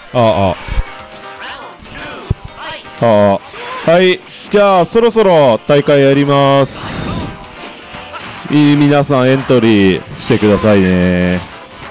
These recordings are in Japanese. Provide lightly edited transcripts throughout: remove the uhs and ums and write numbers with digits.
ああああ、はい、じゃあそろそろ大会やります。皆さんエントリーしてくださいね。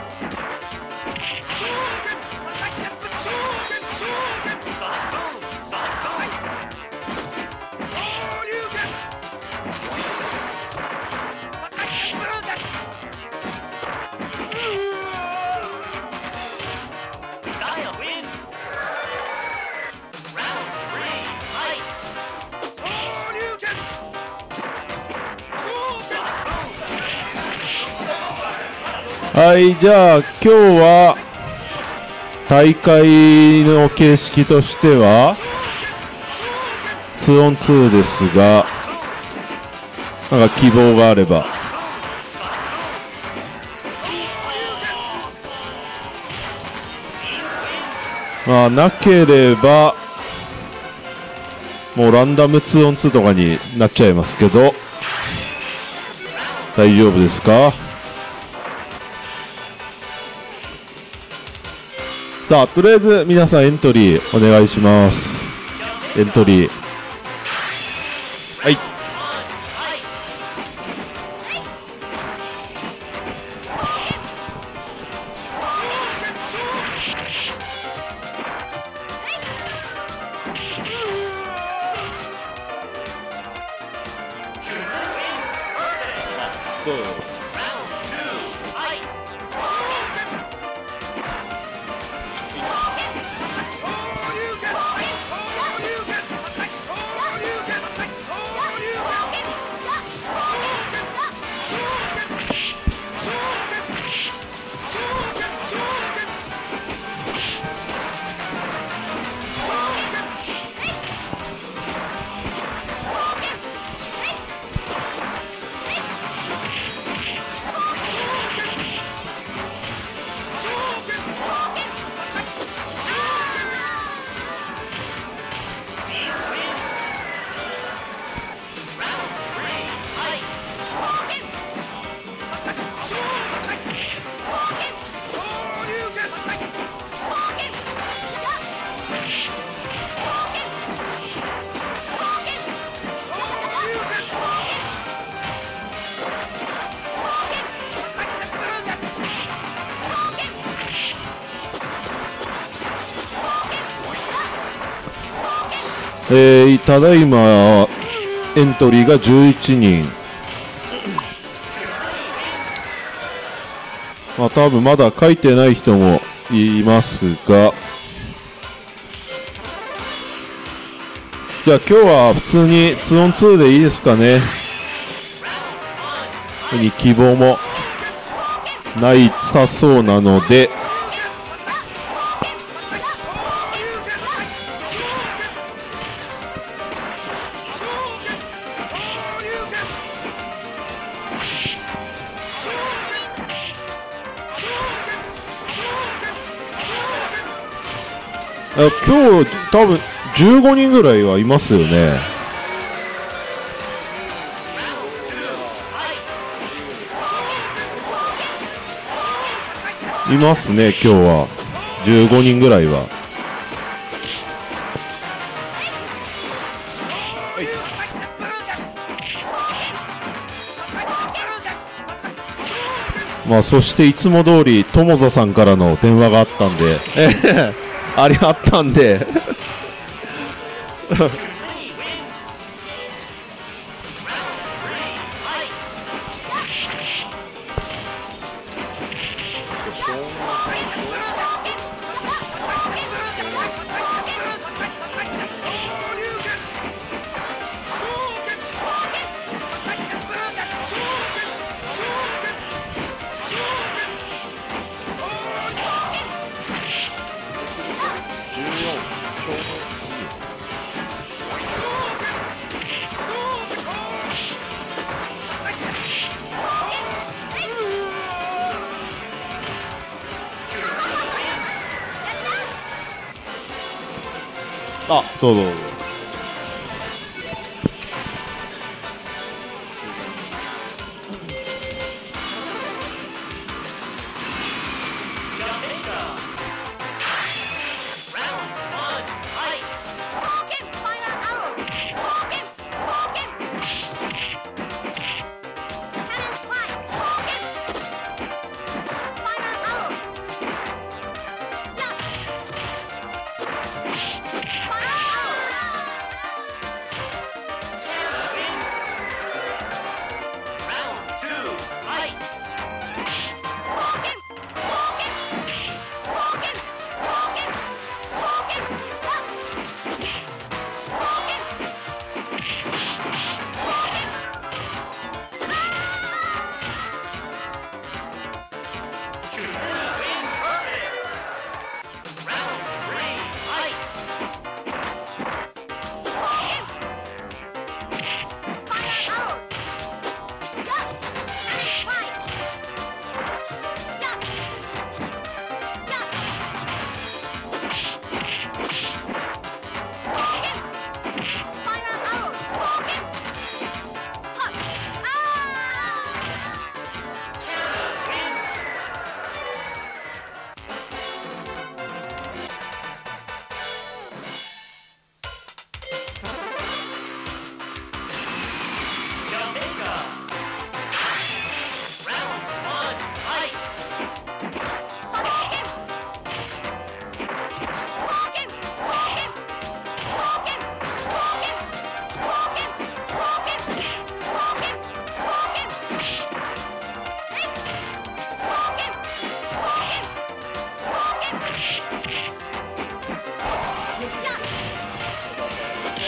はい、じゃあ今日は大会の形式としては 2on2 ですが、なんか希望があれば。まあなければもうランダム 2on2 とかになっちゃいますけど、大丈夫ですか？さあ、とりあえず皆さんエントリーお願いします。エントリー。はい。どうぞ。ただいまエントリーが11人。まあ多分まだ書いてない人もいますが、じゃあ今日は普通に 2on2 でいいですかね。に希望もないさそうなので、今日多分15人ぐらいはいますよね。いますね、今日は15人ぐらいは。まあそしていつも通り友座さんからの電話があったんであったんであ、どうぞどうぞ。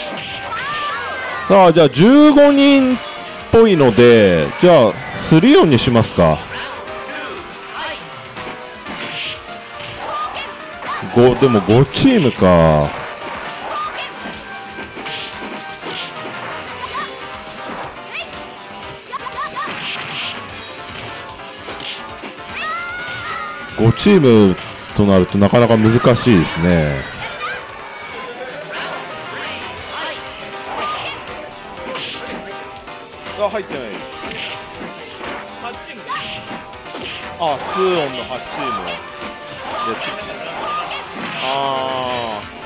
さあ、じゃあ15人っぽいので、じゃあ3-4にしますか。でも5チームか。5チームとなるとなかなか難しいですね。入ってないです。8チーム。あ、2オンの8チーム。ああ。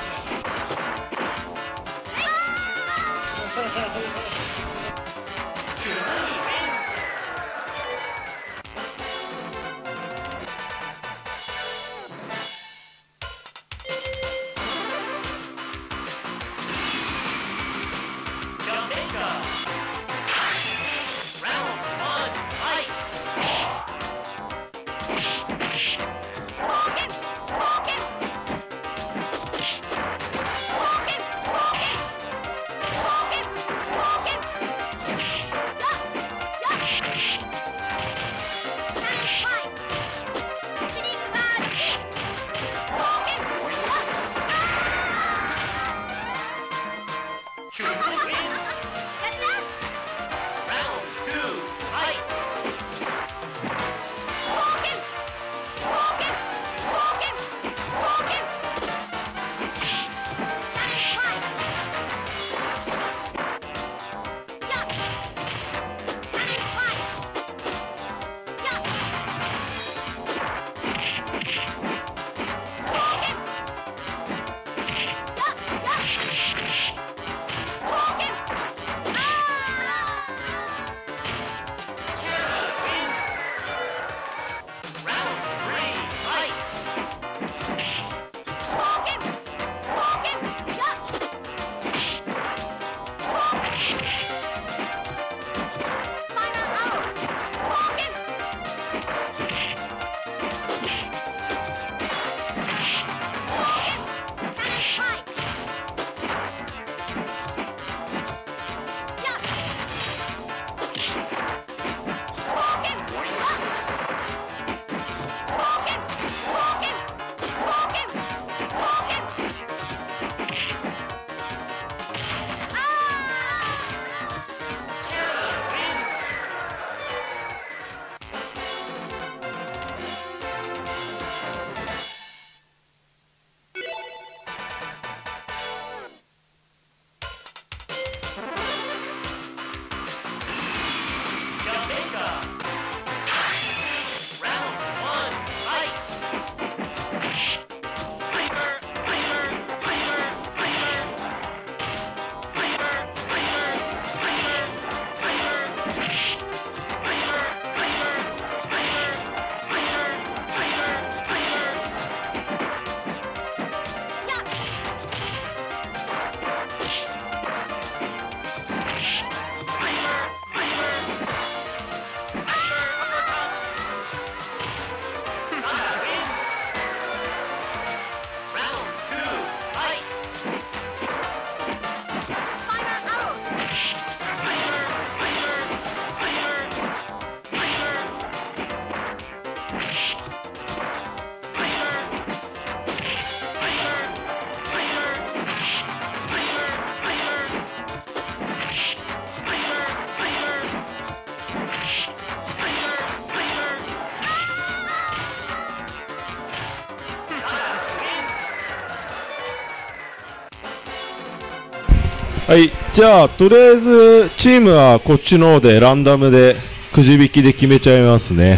はい、じゃあとりあえずチームはこっちの方でランダムでくじ引きで決めちゃいますね。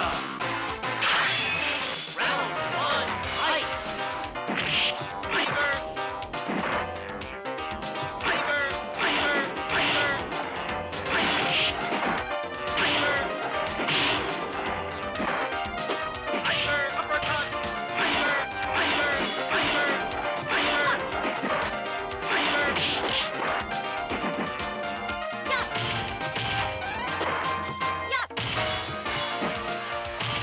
やっ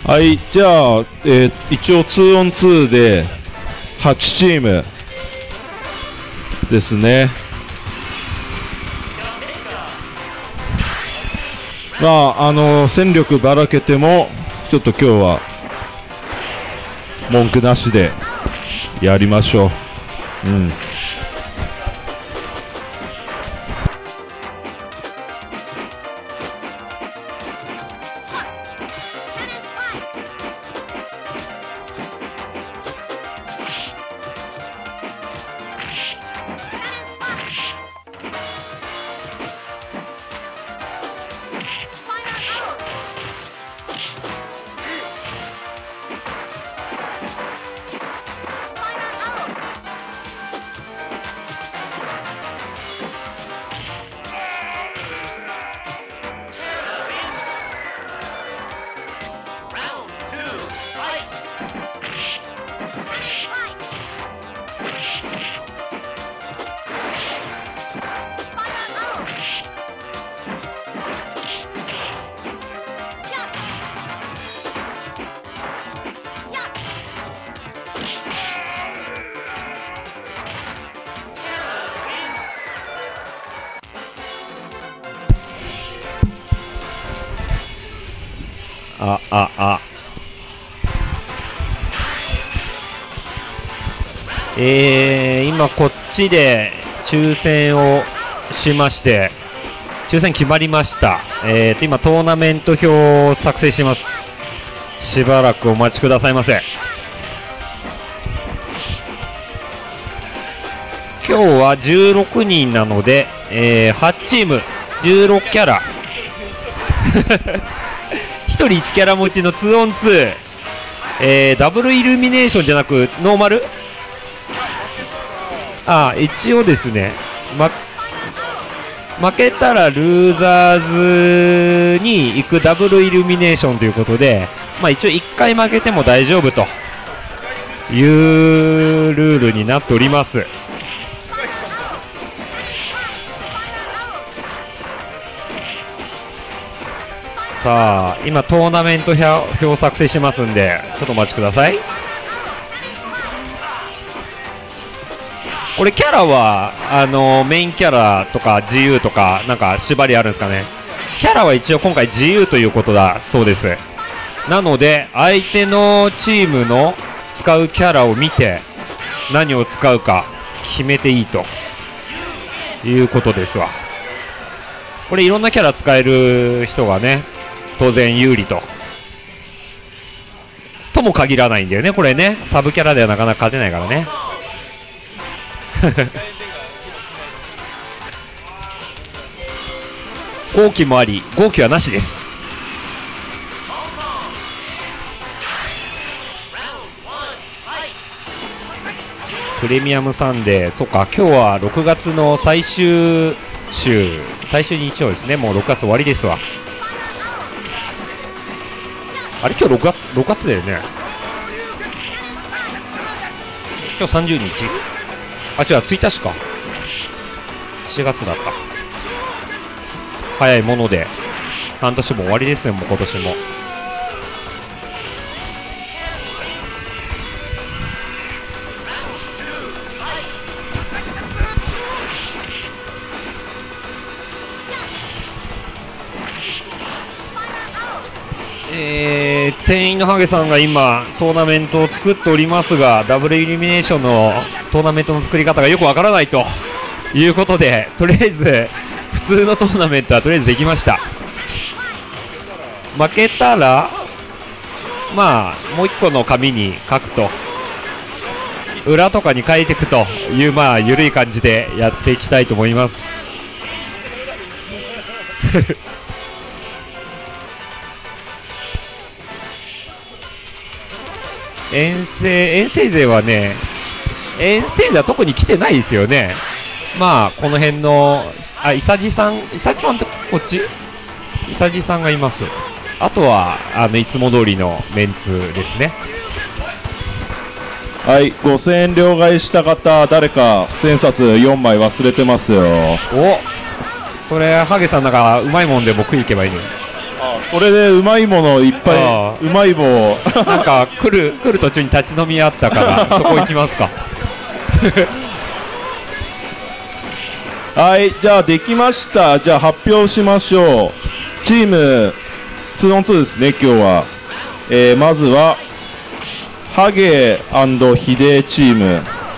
はい、じゃあ、一応 2on2 で8チームですね。まあ戦力ばらけてもちょっと今日は文句なしでやりましょう。うん。 今こっちで抽選をしまして抽選決まりました。今トーナメント表を作成します。しばらくお待ちくださいませ。今日は16人なので、8チーム16キャラ1人1キャラ持ちの 2on2、ダブルイルミネーションじゃなくノーマル、一応ですね、負けたらルーザーズに行くダブルイルミネーションということで、一応1回負けても大丈夫というルールになっております。さあ今トーナメント表を作成しますんでちょっとお待ちください。これキャラはメインキャラとか自由とかなんか縛りあるんですかね。キャラは一応今回自由ということだそうです。なので相手のチームの使うキャラを見て何を使うか決めていいということですわ。これいろんなキャラ使える人がね当然有利とも限らないんだよね。これねサブキャラではなかなか勝てないからね号機もあり号機はなしです。プレミアムサンデー、そっか今日は6月の最終週最終日曜ですね。もう6月終わりですわ。あれ今日6月だよね。今日30日違う1日か7月だった。早いもので半年も終わりですよ。もう今年も店員のハゲさんが今トーナメントを作っておりますが、ダブルイルミネーションのトーナメントの作り方がよくわからないということで、とりあえず普通のトーナメントはとりあえずできました。負けたらまあもう1個の紙に書くと裏とかに書いていくというまあ緩い感じでやっていきたいと思います遠征勢はね、遠征勢は特に来てないですよね。まあこの辺の伊佐治さんってこっち伊佐治さんがいます。あとはいつも通りのメンツですね。 はい、5000円両替した方誰か1000冊4枚忘れてますよ。 お、それハゲさんなんかうまいもんでも食い行けばいいのに。 これでうまいものいっぱあい、うまい棒をなんか来る途中に立ち飲みあったからそこ行きますか。 はい、じゃあできました。じゃあ発表しましょう。チーム 2on2 ですね、今日は。まずはハゲ&ヒデチーム、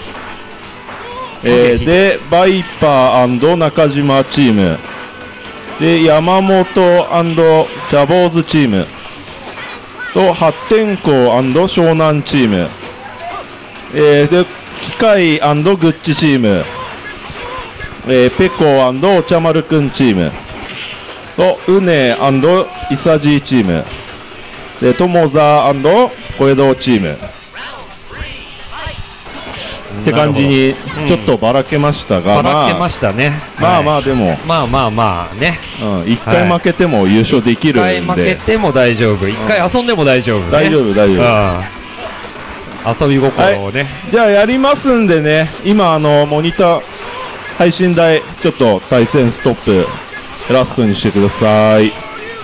でバイパー&中島チームで、山本&ジャボーズチームと発展校&湘南チーム、で機械&グッチチーム、ペコお茶丸くんチームとうねイサジーチームで、ともざ小江戸チームって感じにちょっとばらけましたが、 ばらけましたね。 まあまあでも、 まあまあまあね、 1回負けても優勝できるんで、 1回負けても大丈夫、1回遊んでも大丈夫ね、 大丈夫大丈夫、 遊び心をね、 じゃあやりますんでね、今モニター配信台ちょっと対戦ストップラストにしてください。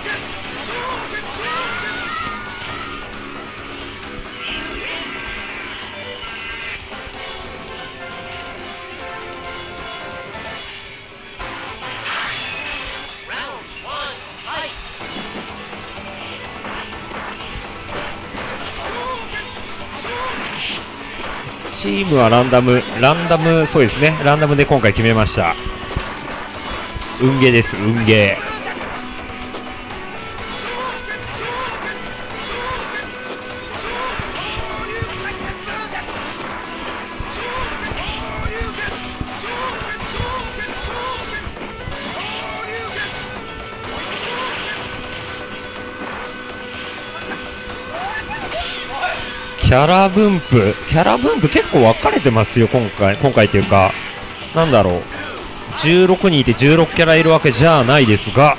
チームはランダム、そうですね、ランダムで今回決めました。運ゲーです、運ゲー。キャラ分布結構分かれてますよ、今回というか、なんだろう、16人いて16キャラいるわけじゃないですが、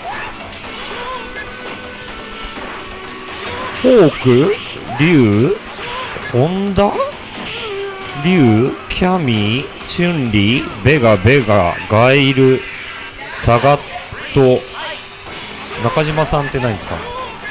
ホーク、リュウ、ホンダ、リュウ、キャミ、チュンリー、ベガ、ガイル、サガット、中島さんって何ですか？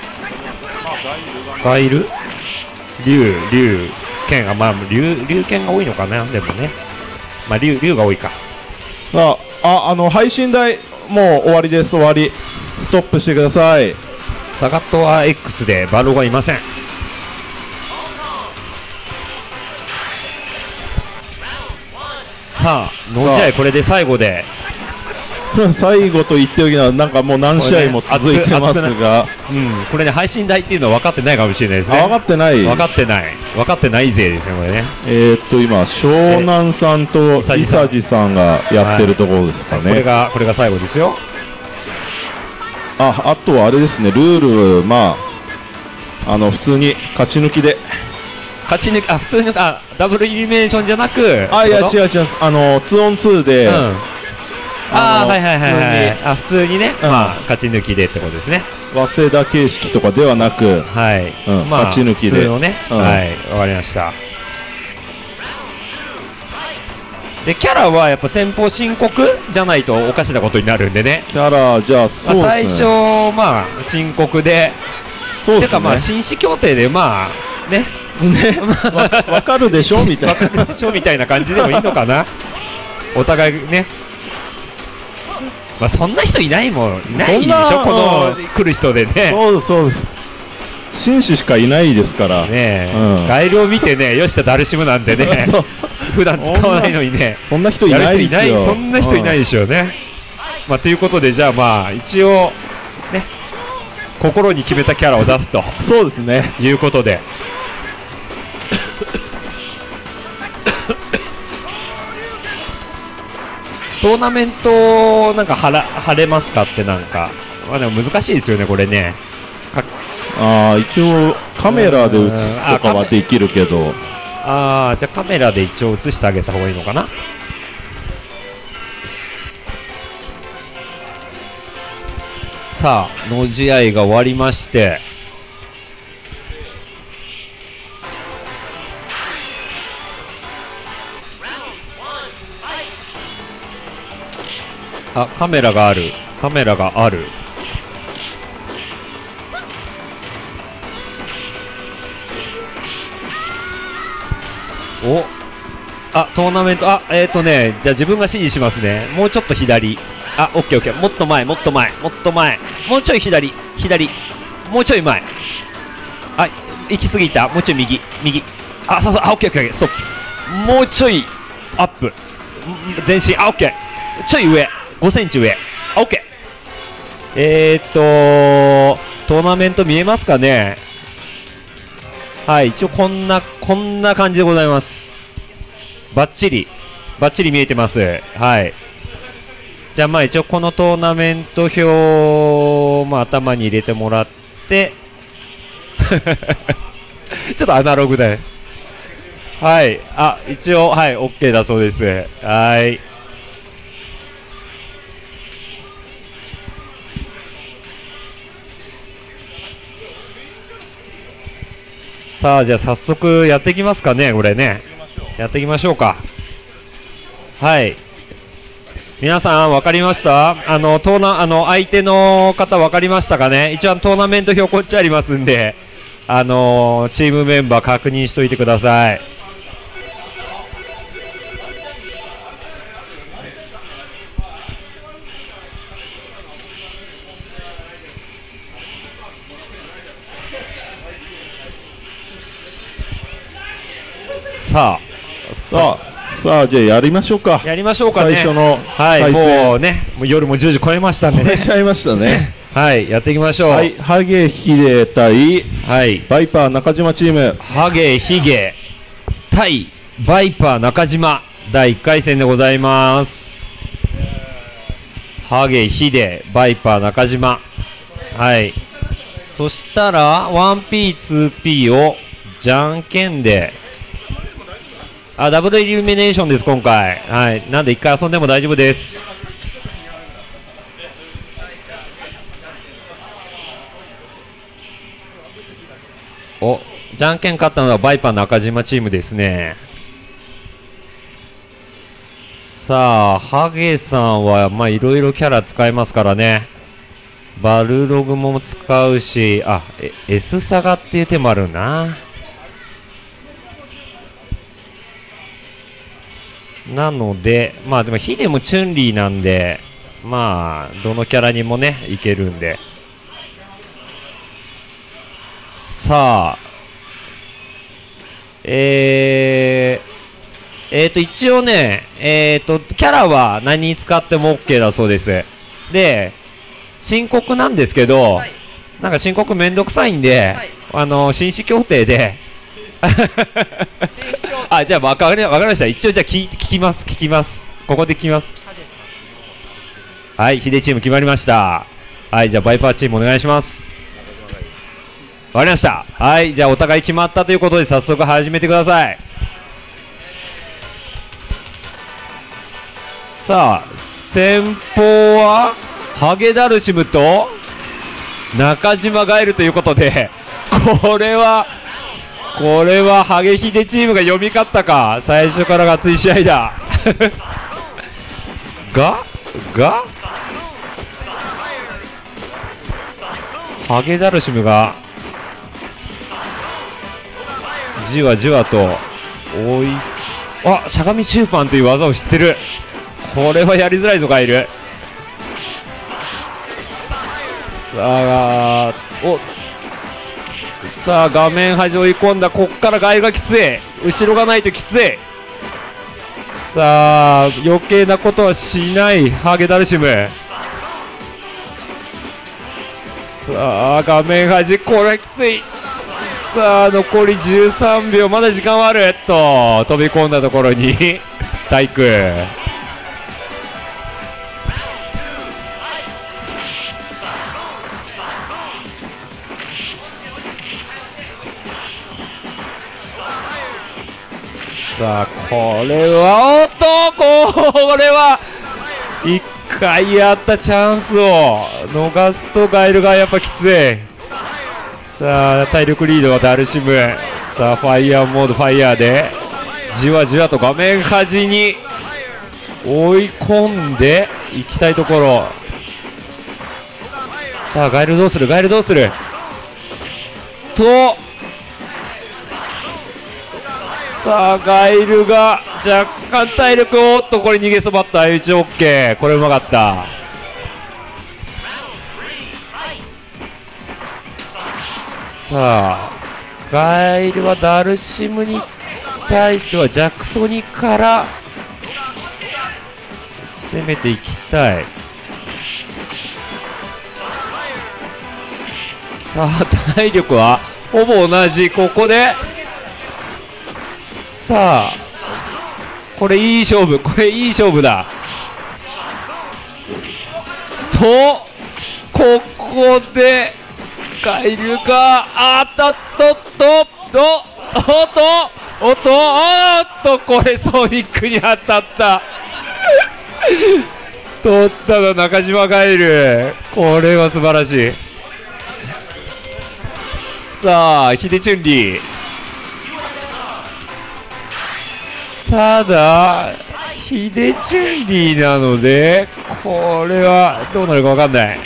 ガイル、竜剣、まあ竜剣が多いのかな、でもね、まあ竜が多いか。 さあ、配信台もう終わりです、終わり、ストップしてください。 サガットは X でバロがいません。さあの試合これで最後で最後と言っておきながらなんかもう何試合も続いてますが、 これね、配信台っていうのは分かってないかもしれないですね。 分かってない勢ですね、これね。 今湘南さんと伊佐治さんがやってるところですかね。 これが最後ですよ。 あとはあれですね、ルール、まあ普通に勝ち抜きで、 普通にダブルイリミネーションじゃなく、いや違う 2on2 で、 普通にね、勝ち抜きでってことですね。 早稲田形式とかではなく、勝ち抜きで、 普通のね、はい、わかりました。でキャラはやっぱ先方申告じゃないとおかしなことになるんでね。 キャラじゃあそうですね、 最初申告で、 そうですね、 てか紳士協定でねわかるでしょみたいな、 わかるでしょみたいな感じでもいいのかな。お互いね。そんな人いないでしょ、この来る人でね。 そうです、紳士しかいないですからね。ガイルを見てね、よし、ダルシムなんでね、普段使わないのにね、 そんな人いないですよ。 そんな人いないでしょうね。ということで、じゃあ一応ね、心に決めたキャラを出すと、 そうですね、 いうことで。トーナメントなんか晴れますかってなんか、でも難しいですよね、これね。 一応カメラで映すとかはできるけど、 じゃあカメラで一応映してあげた方がいいのかな。さあの試合が終わりまして、カメラがある。 お、あ、トーナメント、じゃあ自分が指示しますね。もうちょっと左。あ、オッケーオッケー。もっと前、もっと前、もっと前。もうちょい左、左。もうちょい前。あ、行き過ぎた。もうちょい右、右。あ、そうそう、あ、オッケーオッケー、ストップ。もうちょいアップ。前進、あ、オッケー。ちょい上、5センチ上。あ、オッケー。トーナメント見えますかね。はい、一応こんな感じでございます。バッチリ見えてます。はい。じゃあまあ一応このトーナメント表を、まあ、頭に入れてもらってちょっとアナログだよ。はい、あ、一応はい OK だそうです。はい。さあじゃあ早速やっていきますかね。これねやっていきましょうか。はい、皆さん分かりました？相手の方分かりましたかね。一応トーナメント表こっちありますんで、チームメンバー確認しといてください。さあじゃあやりましょうか。 やりましょうかね。 最初のはい、もうね、もう夜も10時超えましたんでね。 超えちゃいましたね。 はい、やっていきましょう。 はい、ハゲヒデ対、 はい、 バイパー中島チーム。 ハゲヒゲ対バイパー中島第1回戦でございます。ハゲヒデバイパー中島。はい、そしたら 1P2P をじゃんけんで、ダブルイルミネーションです今回。はい、なんで1回遊んでも大丈夫です。お、じゃんけん勝ったのはバイパー中島チームですね。さあハゲさんはまあいろいろキャラ使えますからね。バルログも使うし、S サガっていう手もあるな。なのでまあでもヒデもチュンリーなんで、まあどのキャラにもねいけるんで。さあ一応ねキャラは何に使っても OK だそうです。で申告なんですけど、はい、なんか申告めんどくさいんで、はい、紳士協定でじゃあ分かりました。一応じゃあ聞きます。ここで聞きます。はい、ヒデチーム決まりました。はい、じゃあバイパーチームお願いします。分かりました。はい、じゃあお互い決まったということで早速始めてください。さあ先方はハゲダルシムと中島ガエルということで、これはハゲヒデチームが読み勝ったか。最初からが熱い試合だがハゲダルシムがじわじわとしゃがみシューパンという技を知ってる。これはやりづらいぞガエル。さあ画面端追い込んだ。こっからガエルがきつい。後ろがないときつい。さあ余計なことはしないハゲダルシム。さあ画面端、これはきつい。さあ残り13秒、まだ時間はある。飛び込んだところに体育。さあこれはこれは1回やったチャンスを逃すとガエルがやっぱきつい。さあ体力リードはダルシム。さあファイヤーモード、ファイヤーでじわじわと画面端に追い込んでいきたいところ。さあガエルどうするさあガイルが若干体力を、おっとこれ逃げそばった。相打ち OK、 これうまかった。さあガイルはダルシムに対してはジャクソニから攻めていきたい。さあ体力はほぼ同じ。ここでさあこれいい勝負、これいい勝負だと、ここでガイルがおっとこれソニックに当たった取ったの中島ガイル、これは素晴らしい。さあヒデチュンリー、ただヒデチュンリーなのでこれはどうなるか分かんない。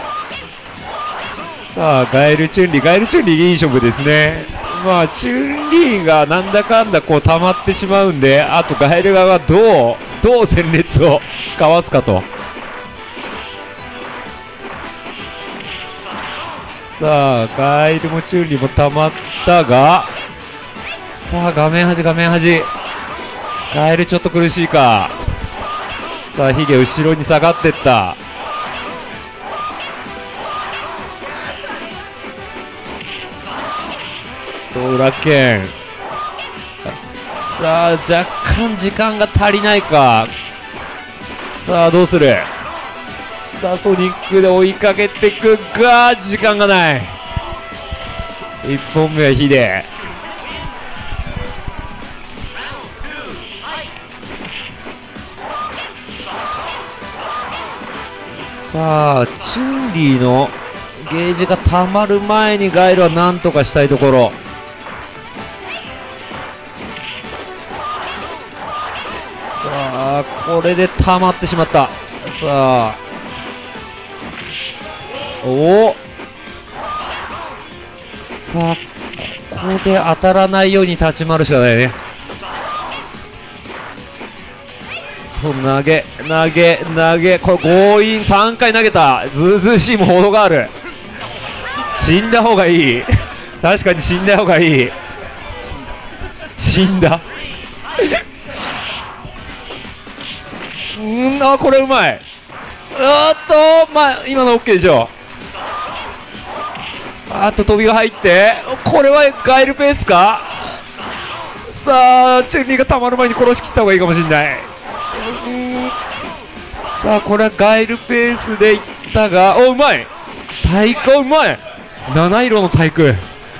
さあガエルチュンリーいい勝負ですね。まあチュンリーがなんだかんだこう溜まってしまうんで、あとガエル側がどう戦列をかわすかと。さあガエルもチュンリーも溜まったが、さあ画面端ガエルちょっと苦しいか。さあヒゲ後ろに下がってった。裏剣、さあ若干時間が足りないか。さあどうする。さあソニックで追いかけてくが時間がない。1本目はヒデ。さあチュンリーのゲージがたまる前にガイルはなんとかしたいところ。さあこれでたまってしまった。さあさあここで当たらないように立ち回るしかないね。投げこれ強引3回投げた。ずうずうしいも程がある。死んだ方がいい確かに死んだ方がいい。死んだこれうまい。まあ今の OK でしょ。飛びが入って、これはガイルペースか。さあチュンリーがたまる前に殺しきった方がいいかもしれない。さあこれはガイルペースでいったが、うまい。対空うまい。七色の対空。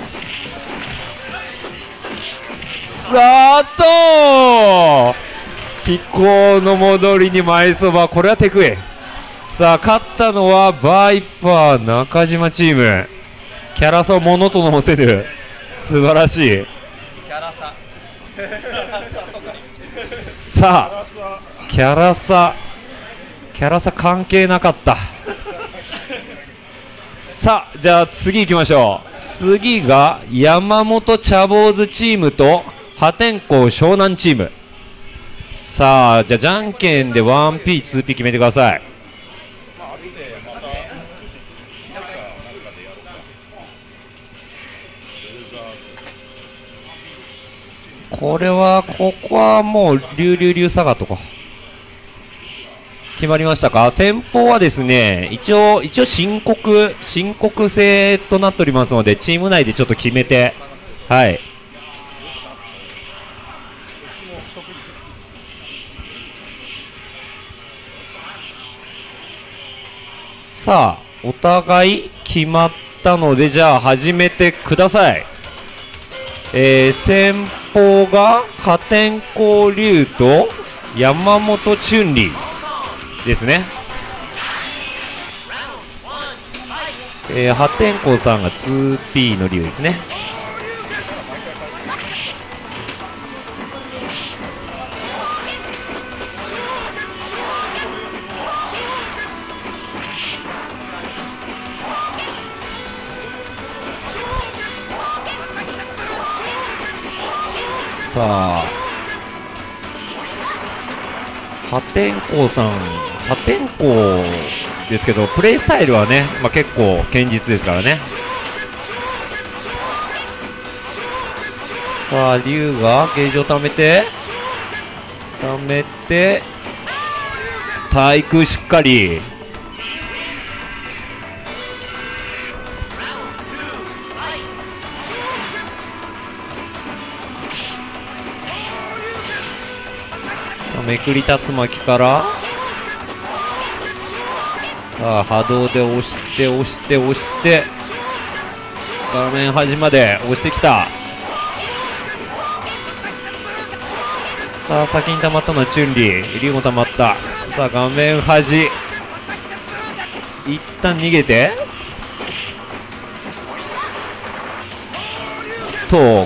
さあ気候の戻りに前そば、これはテクイ。さあ勝ったのはバイパー中島チーム。キャラ差をものとのせる、素晴らしい。さあキャラ差関係なかった。さあじゃあ次行きましょう。次が山本茶坊主チームと破天荒湘南チーム。さあじゃあじゃんけんで 1P2P 決めてください。ここはもう流サガとか決まりましたか。先方はですね、一応申告制となっておりますので、チーム内でちょっと決めて、はい。さあお互い決まったので、じゃあ始めてください。先方が破天荒龍と山本春里ですね。破天荒さんが 2P の龍ですね。 さあ破天荒さん、破天荒ですけどプレイスタイルはね、結構堅実ですからね。さあ龍がゲージを貯めて対空しっかり。めくり竜巻からさあ波動で押して画面端まで押してきた。さあ先に溜まったのはチュンリー、リーも溜まった。さあ画面端一旦逃げてと、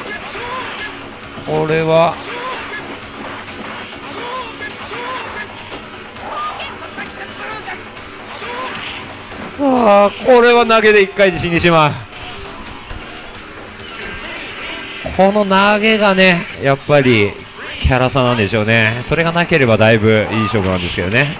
これはさあこれは投げで1回で死んでしまう。この投げがねやっぱりキャラ差なんでしょうね。それがなければだいぶいい勝負なんですけどね。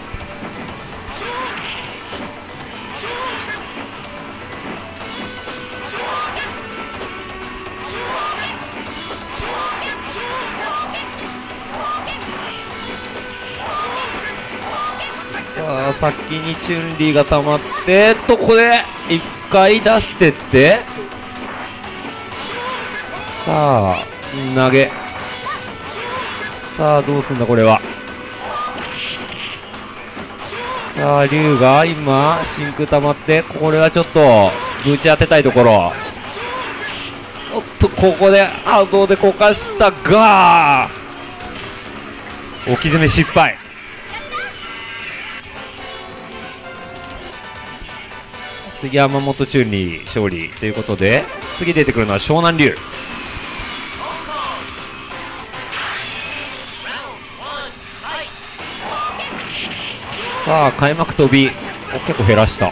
さあ先にチュンリーが溜まってここで1回出してってさあ投げ。さあどうすんだこれは。さあ龍が今真空溜まってこれはちょっとぶち当てたいところ。おっとここで波動でこかしたが置き詰め失敗。山本チュンリー勝利ということで次出てくるのは湘南龍。さあ開幕飛び結構減らした。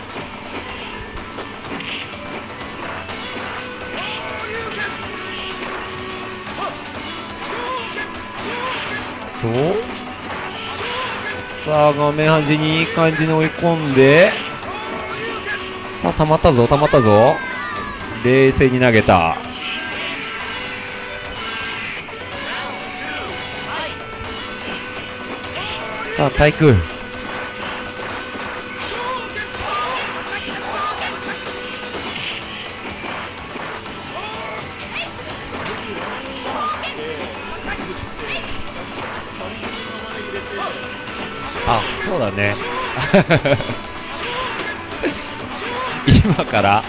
さあ画面端にいい感じに追い込んでさあ溜まったぞ冷静に投げた。さあ対空そうだね今から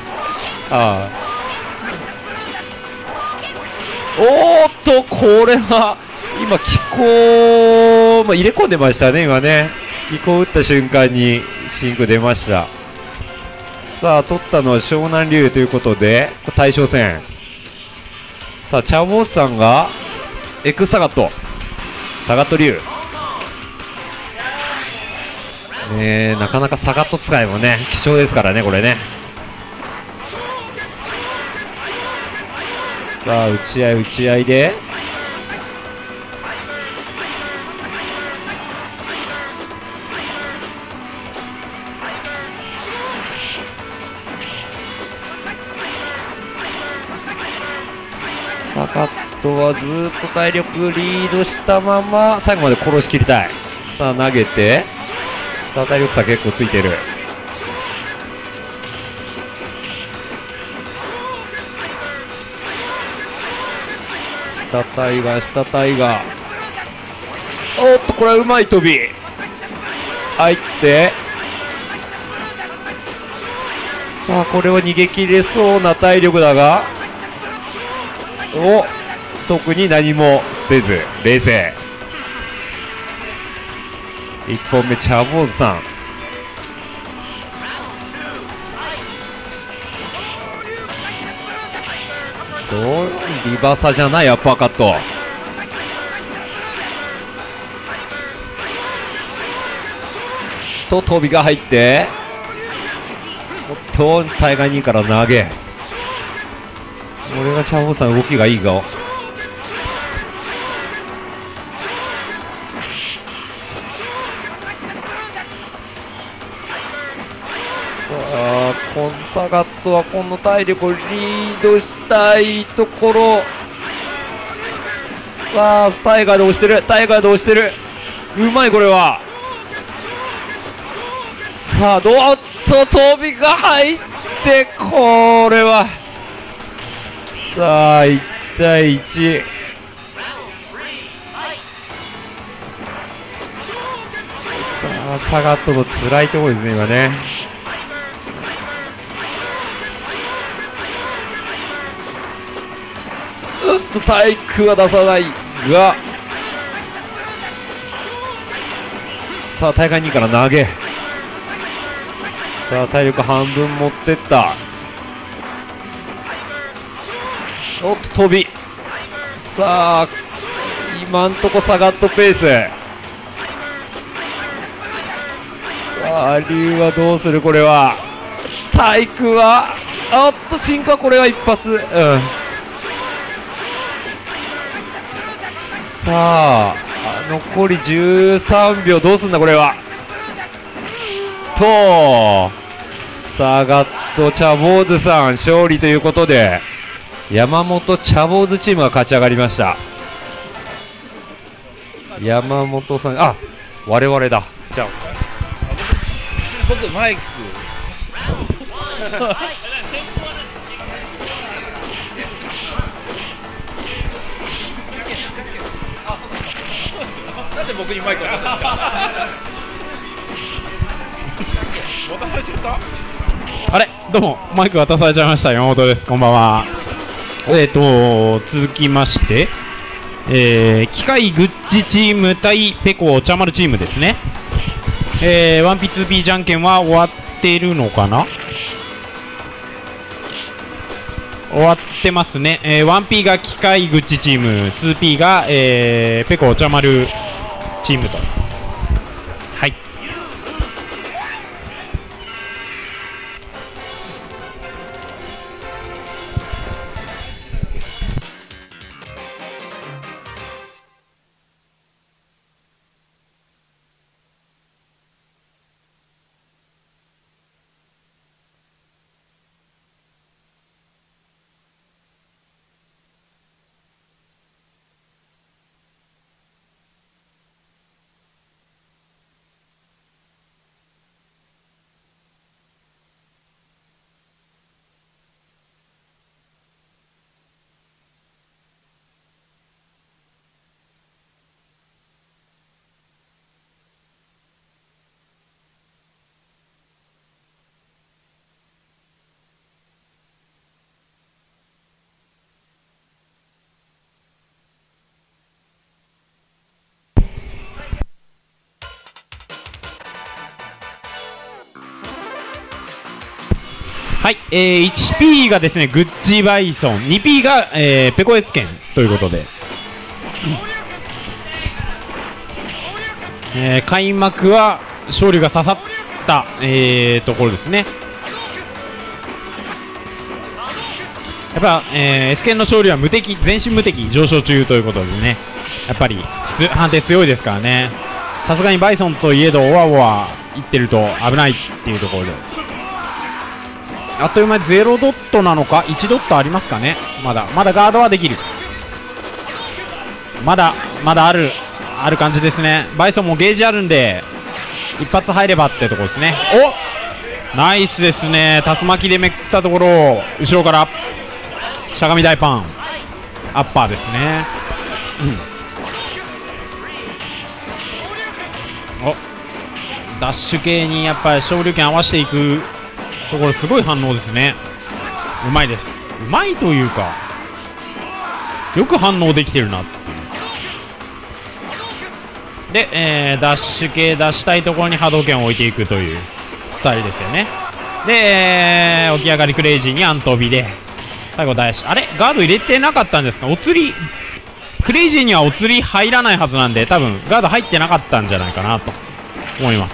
おーっとこれは今気候、入れ込んでましたね今ね。気候打った瞬間にシンク出ました。さあ取ったのは湘南龍ということで対象戦。さあチャボースさんがエクサガット龍なかなかサガット使いもね希少ですからねこれね。さあ打ち合いでサガットはずっと体力リードしたまま最後まで殺しきりたい。さあ投げてさあ体力差結構ついてる。下タイガーおっとこれはうまい飛び入ってさあこれは逃げ切れそうな体力だが特に何もせず冷静。1本目チャボーズさんリバサじゃないアッパーカットと飛びが入ってタイガー2から投げ。これがチャボーズさん動きがいいぞ。 あサガットはこの体力をリードしたいところ。さあタイガーで押してる、タイガーで押してる。うまいこれは。さあおっと飛びが入って、これはさあ1対1。さあサガットの辛いところですね今ね。体育は出さないが、さあ大会2位から投げ。さあ体力半分持ってった。おっと飛び。さあ今んとこサガットペース。さあ龍はどうするこれは。体育はおっと進化、これは一発。さあ残り13秒、どうすんだこれは。とサガットチャボーズさん勝利ということで、山本チャボーズチームが勝ち上がりました。山本さん、我々だ。じゃあ僕マイクなんで僕にマイク渡したんですか渡されちゃった。 あれ、どうもマイク渡されちゃいました。山本です。こんばんは。続きまして、機械グッチチーム対ペコお茶丸チームですね。1P2P じゃんけんは終わってるのかな。終わってますね。1P が機械グッチチーム、2P が、ペコお茶丸チームと。はい。はい、1P がですねグッチバイソン、2P が、ペコエスケンということで、開幕は勝利が刺さった、ところですね。やっぱ、エスケンの勝利は無敵、全身無敵上昇中ということでね、やっぱり判定強いですからね。さすがにバイソンといえどオワオワいってると危ないっていうところで、あっという間に0ドットなのか1ドットありますかね。まだガードはできる。まだある感じですね。バイソンもゲージあるんで一発入ればってところですね。おナイスですね。竜巻でめくったところを後ろからしゃがみ大パンアッパーですね。おダッシュ系にやっぱり昇竜拳合わせていくところ、すごい反応ですね。うまいです。うまいというかよく反応できてるなっていう。で、ダッシュ系出したいところに波動拳を置いていくというスタイルですよね。で、起き上がりクレイジーにアントビで最後ダッシュ、あれガード入れてなかったんですか。お釣りクレイジーにはお釣り入らないはずなんで、多分ガード入ってなかったんじゃないかなと思います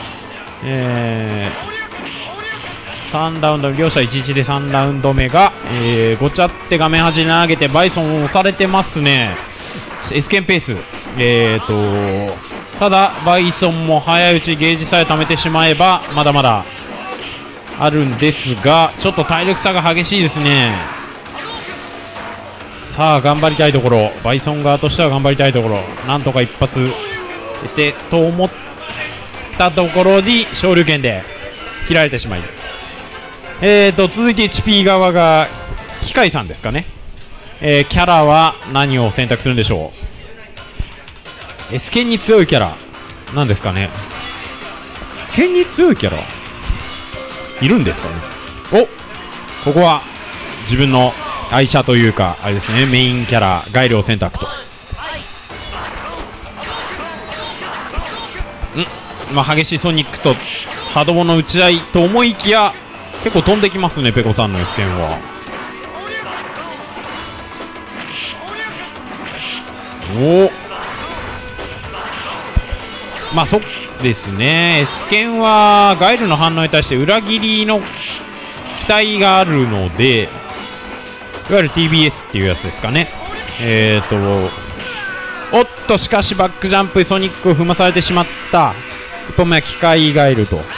。3ラウンド両者11で3ラウンド目が、ごちゃって画面端に投げてバイソンを押されてますね。エスケンペース。ただバイソンも早いうちゲージさえ貯めてしまえばまだまだあるんですが、ちょっと体力差が激しいですね。さあ頑張りたいところ、バイソン側としては頑張りたいところ、なんとか一発出てと思ったところに昇竜拳で切られてしまい、続いて HP 側が機械さんですかね。キャラは何を選択するんでしょう。S 剣に強いキャラなんですかね。S 剣に強いキャラいるんですかね。お、ここは自分の愛車というかあれですね、メインキャラガイルを選択と。まあ激しいソニックとハドボの打ち合いと思いきや、結構飛んできますね、ペコさんの S 剣は。お、まあそうですね、 S 剣はガイルの反応に対して裏切りの期待があるので、いわゆる TBS っていうやつですかね。おっと、しかしバックジャンプソニックを踏まされてしまった。1本目は機械ガイルと。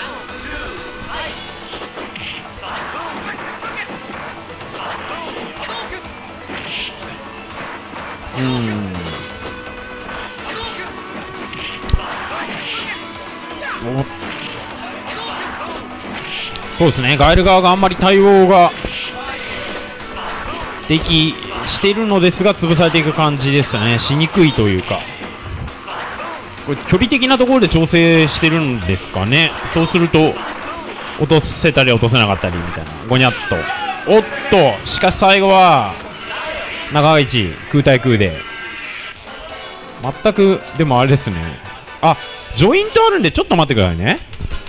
そうですね、ガエル側があんまり対応ができしているのですが、潰されていく感じですね。しにくいというか、これ距離的なところで調整してるんですかね。そうすると落とせたり落とせなかったりみたいな、ゴニャッと。おっと、しかし最後は中市空対空で全く、でもあれですね、あ、ジョイントあるんでちょっと待ってくださいね。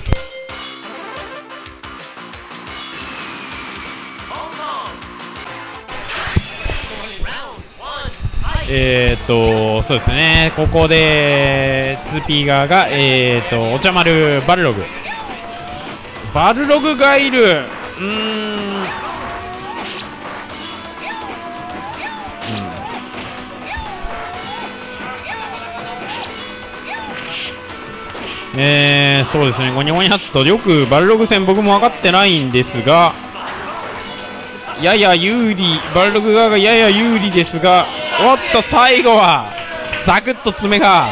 そうですね、ここで 2P 側がお茶丸バルログガイル、そうですね、ゴニョゴニャっとよくバルログ戦僕も分かってないんですが、やや有利、バルログ側がやや有利ですが、おっと最後はザクッと爪が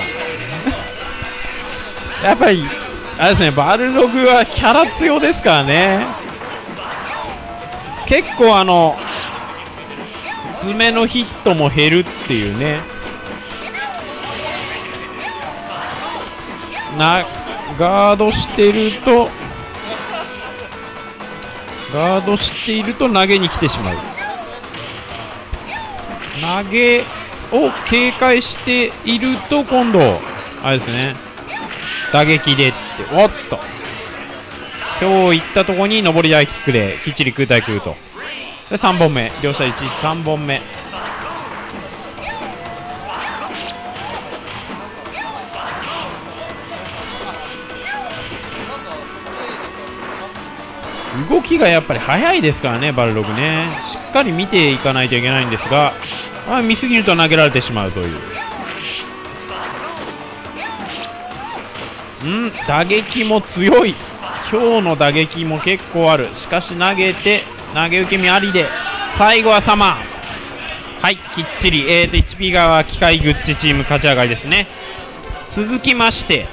やっぱりあれですね、バルログはキャラ強ですからね。結構爪のヒットも減るっていうね。ガードしていると投げに来てしまう。投げを警戒していると今度あれですね、打撃でって、おっと今日行ったとこに上り台キックできっちり空対空と。で3本目、両者3本目。動きがやっぱり速いですからね、バルログね。しっかり見ていかないといけないんですが、見すぎると投げられてしまうという。打撃も強い。今日の打撃も結構ある。しかし投げて投げ受け身ありで最後はサマー。はい、きっちり、HP 側は機械グッチチーム勝ち上がりですね。続きまして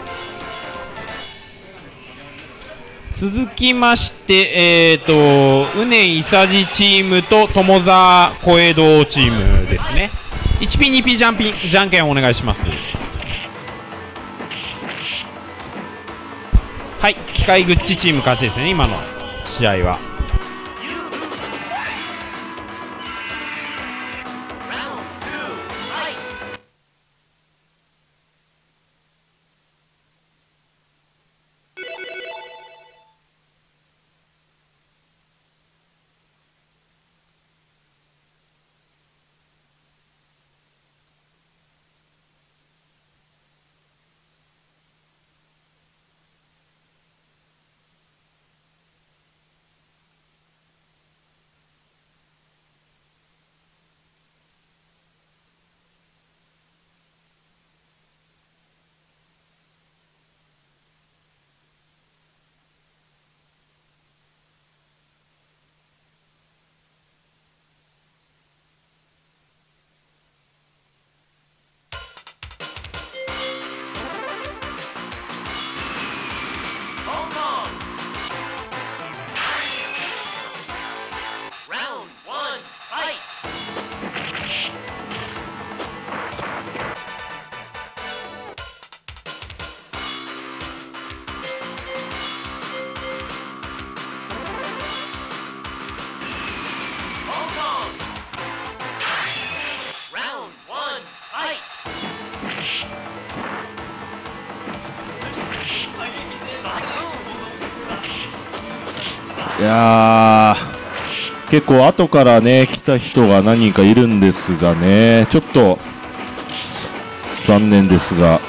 うねいさじチームと友沢小江戸チームですね。 1P2P じゃんけんお願いします。はい、機械グッチチーム勝ちですね、今の試合は。 いやー、結構後からね来た人が何人かいるんですがね、ちょっと残念ですが。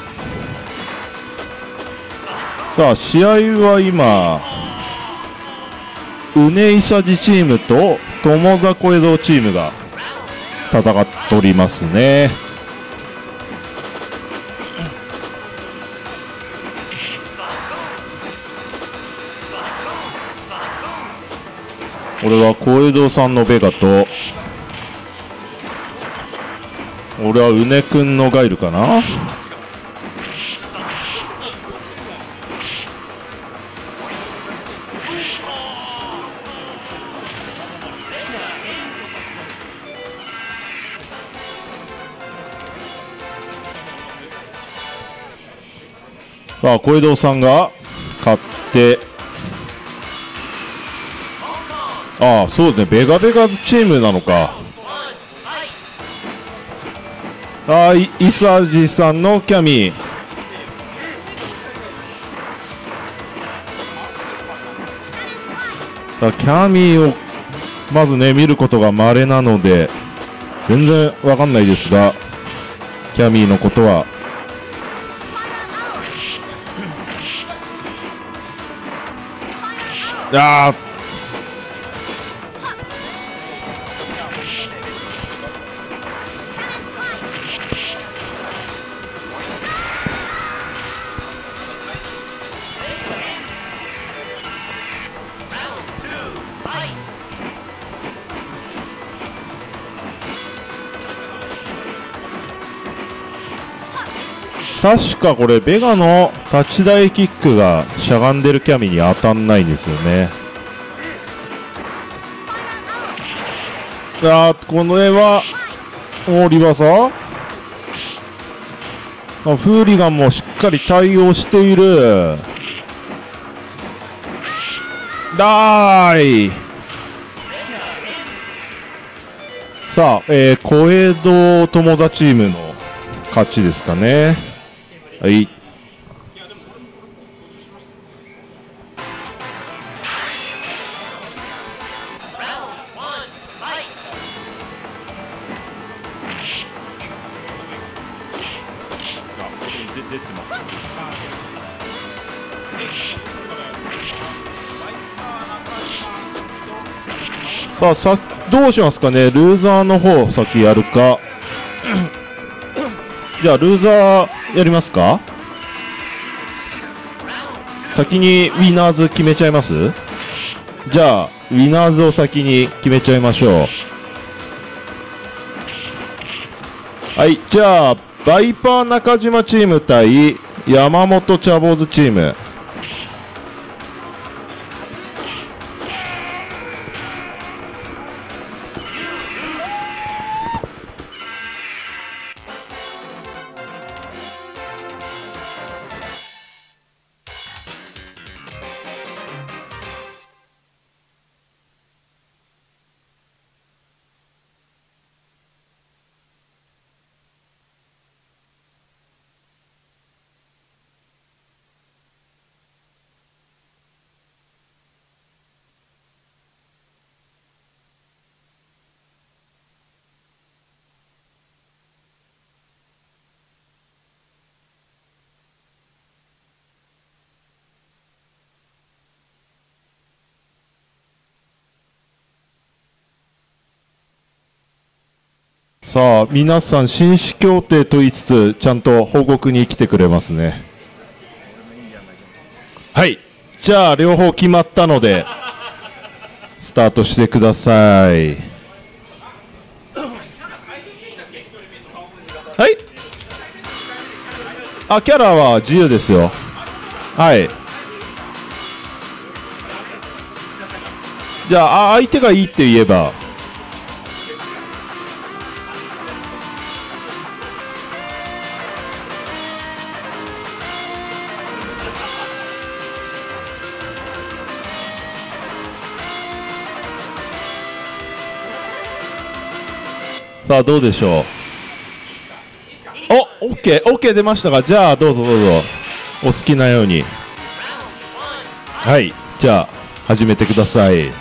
さあ試合は今うねいさじチームと友迫江戸チームが戦っておりますね。俺は小江戸さんのベガと、俺はうねくんのガイルかな。さあ小江戸さんが勝って、ああそうですね、ベガベガチームなのか。ああイサジさんのキャミー、キャミーをまずね見ることが稀なので全然わかんないですが、キャミーのことは。いやー、確かこれベガの立ち台キックがしゃがんでるキャミに当たんないんですよね。いやー、この絵はリバーサー、フーリガンもしっかり対応している。だーい。さあ、小江戸友達チームの勝ちですかね。はい。さあどうしますかね。ルーザーの方先やるか。じゃあルーザーやりますか。先にウィナーズ決めちゃいます。じゃあウィナーズを先に決めちゃいましょう。はい、じゃあバイパー中島チーム対山本茶坊主チーム。さあ皆さん紳士協定と言いつつちゃんと報告に来てくれますね。はい、じゃあ両方決まったのでスタートしてください。はい、あ、キャラは自由ですよ。はい、じゃあ相手がいいって言えば。さあどうでしょう。お、OK 出ましたが、じゃあどうぞどうぞお好きなように。はい、じゃあ始めてください。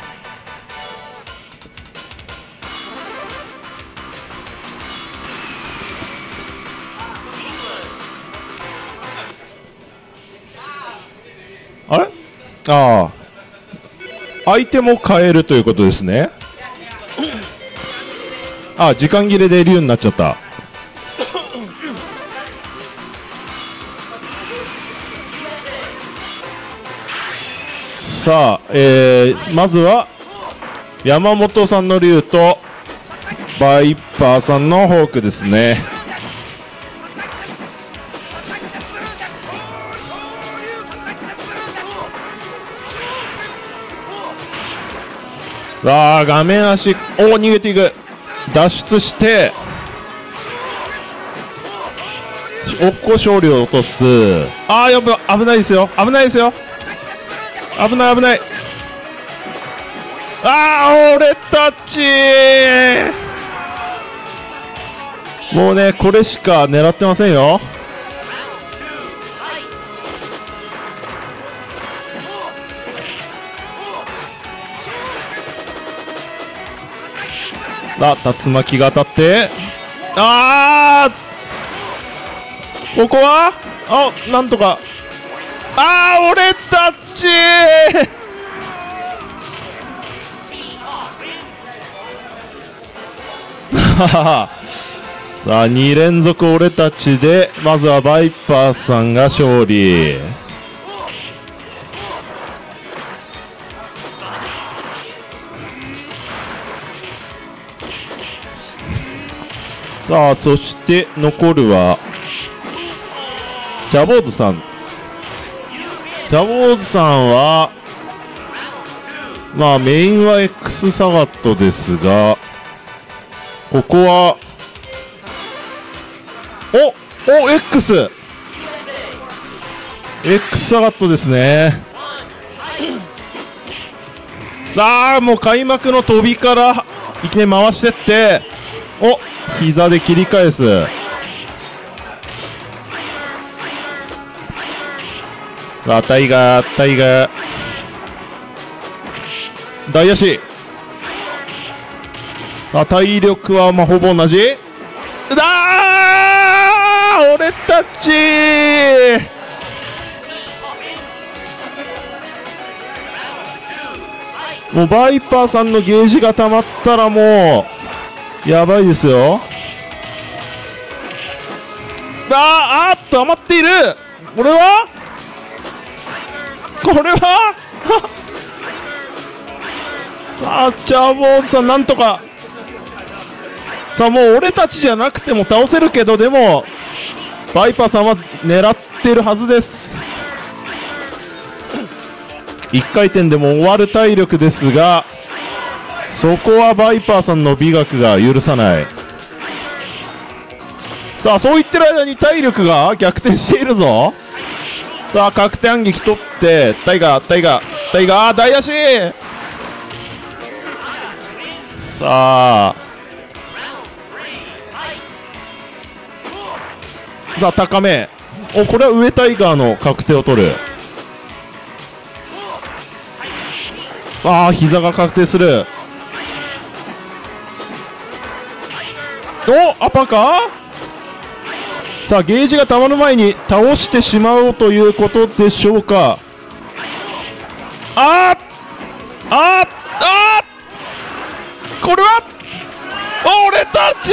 あれ、ああ、相手も変えるということですね。あ、時間切れで竜になっちゃった。さあ、まずは山本さんの竜とバイパーさんのホークですね。わあ、画面足、おお、逃げていく。脱出しておっこ勝利を落とす。ああ、やばい、危ないですよ、危ないですよ、危ない危ない。ああ、俺たちもうね、これしか狙ってませんよ。あ、竜巻が当たって、あー、ここは、あ、なんとか、あー、俺たちさあ、2連続俺たちで、まずはバイパーさんが勝利。さあ、そして残るはジャボーズさん。ジャボーズさんはまあメインは X サガットですが、ここはお X サガットですね。ああ、もう開幕の飛びからいきなり回してって、お、膝で切り返す。さあ、タイガー大足。あ、体力はまあほぼ同じ。俺たちもうバイパーさんのゲージが溜まったらもうやばいですよ。余っている。これはさあ、ジャボーズさんなんとか。さあ、もう俺たちじゃなくても倒せるけど、でもバイパーさんは狙ってるはずです。1回転でも終わる体力ですが、そこはバイパーさんの美学が許さない。さあ、そう言ってる間に体力が逆転しているぞ。さあ、確定反撃取ってタイガー大足。さあ高め、これは上タイガーの確定を取る。膝が確定する。アパか。さあ、ゲージがたまる前に倒してしまおうということでしょうか。これは俺たち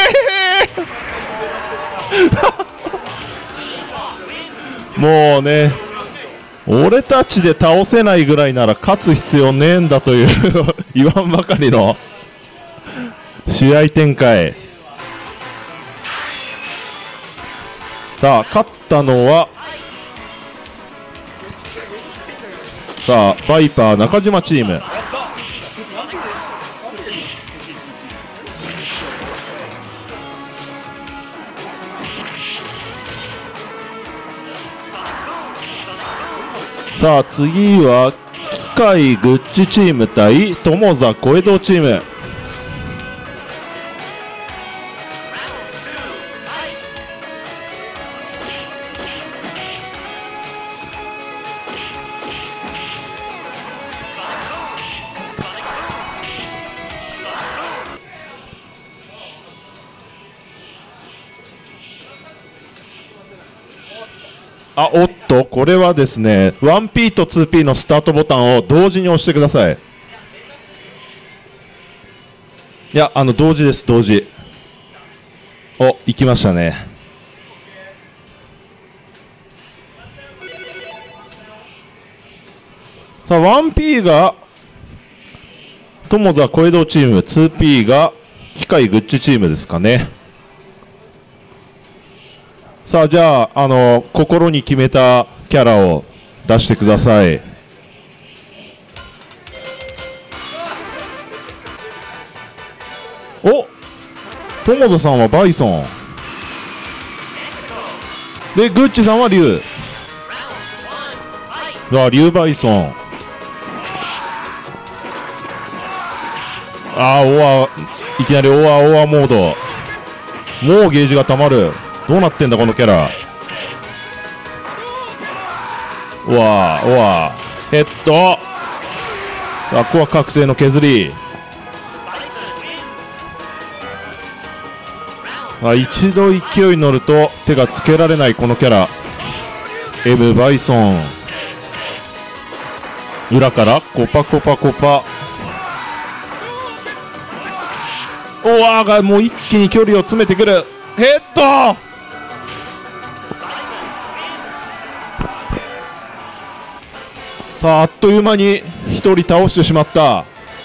もうね、俺たちで倒せないぐらいなら勝つ必要ねえんだという言わんばかりの試合展開。さあ、勝ったのはバイパー中島チーム。さあ、次は機械グッチチーム対友座小江戸チーム。 あ、おっと、これはですね 1P と 2P のスタートボタンを同時に押してください。いや、同時です、同時。お、行きましたね。さあ 1P が友座小江戸チーム、 2P が機械グッチチームですかね。さあじゃあ、心に決めたキャラを出してください。お、友座さんはバイソンで、グッチさんはリュウ。あ、リュウバイソン。あー、オア、いきなりオアモード。もうゲージがたまる。どうなってんだこのキャラ。オアヘッド。あ、ここは覚醒の削り。あ、一度勢いに乗ると手がつけられないこのキャラ。M バイソン。裏からコパ。オアがもう一気に距離を詰めてくる。ヘッド。さあ、あっという間に一人倒してしまった。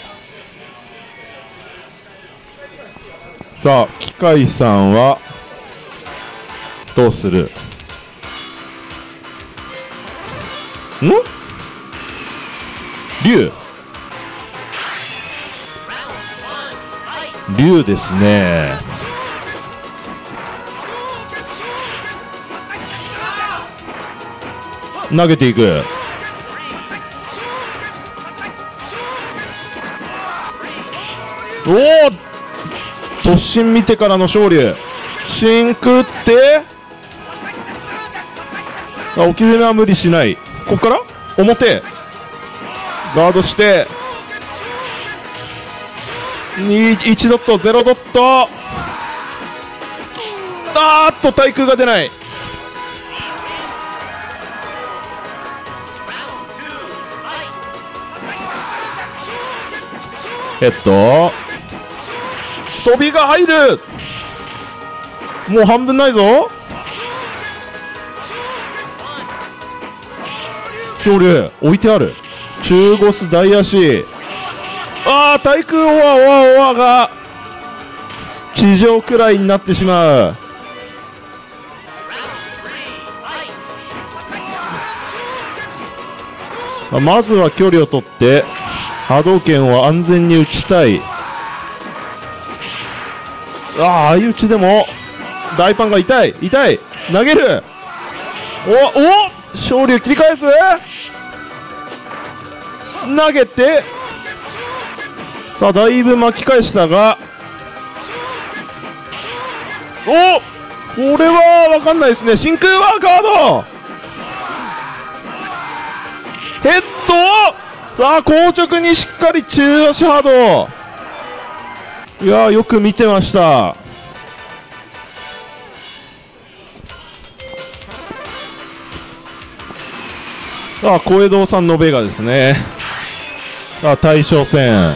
さあ、機械さんはどうする？竜ですね。投げていく。おお、突進見てからの勝利。真空って置き攻めは無理しない。ここから表ガードして1ドット0ドット。あーっと対空が出ない。飛びが入る。もう半分ないぞ。昇竜置いてある。中ゴス大足。ああ、対空オアが地上くらいになってしまう。まずは距離を取って波動拳を安全に打ちたい。ああいう打ちでも大パンが痛い投げる。昇竜切り返す。投げて、さあだいぶ巻き返したが、これは分かんないですね。真空はガードヘッド。さあ硬直にしっかり中足波動。いやー、よく見てました。さあ小江戸さんのベガですね。さあ大将戦。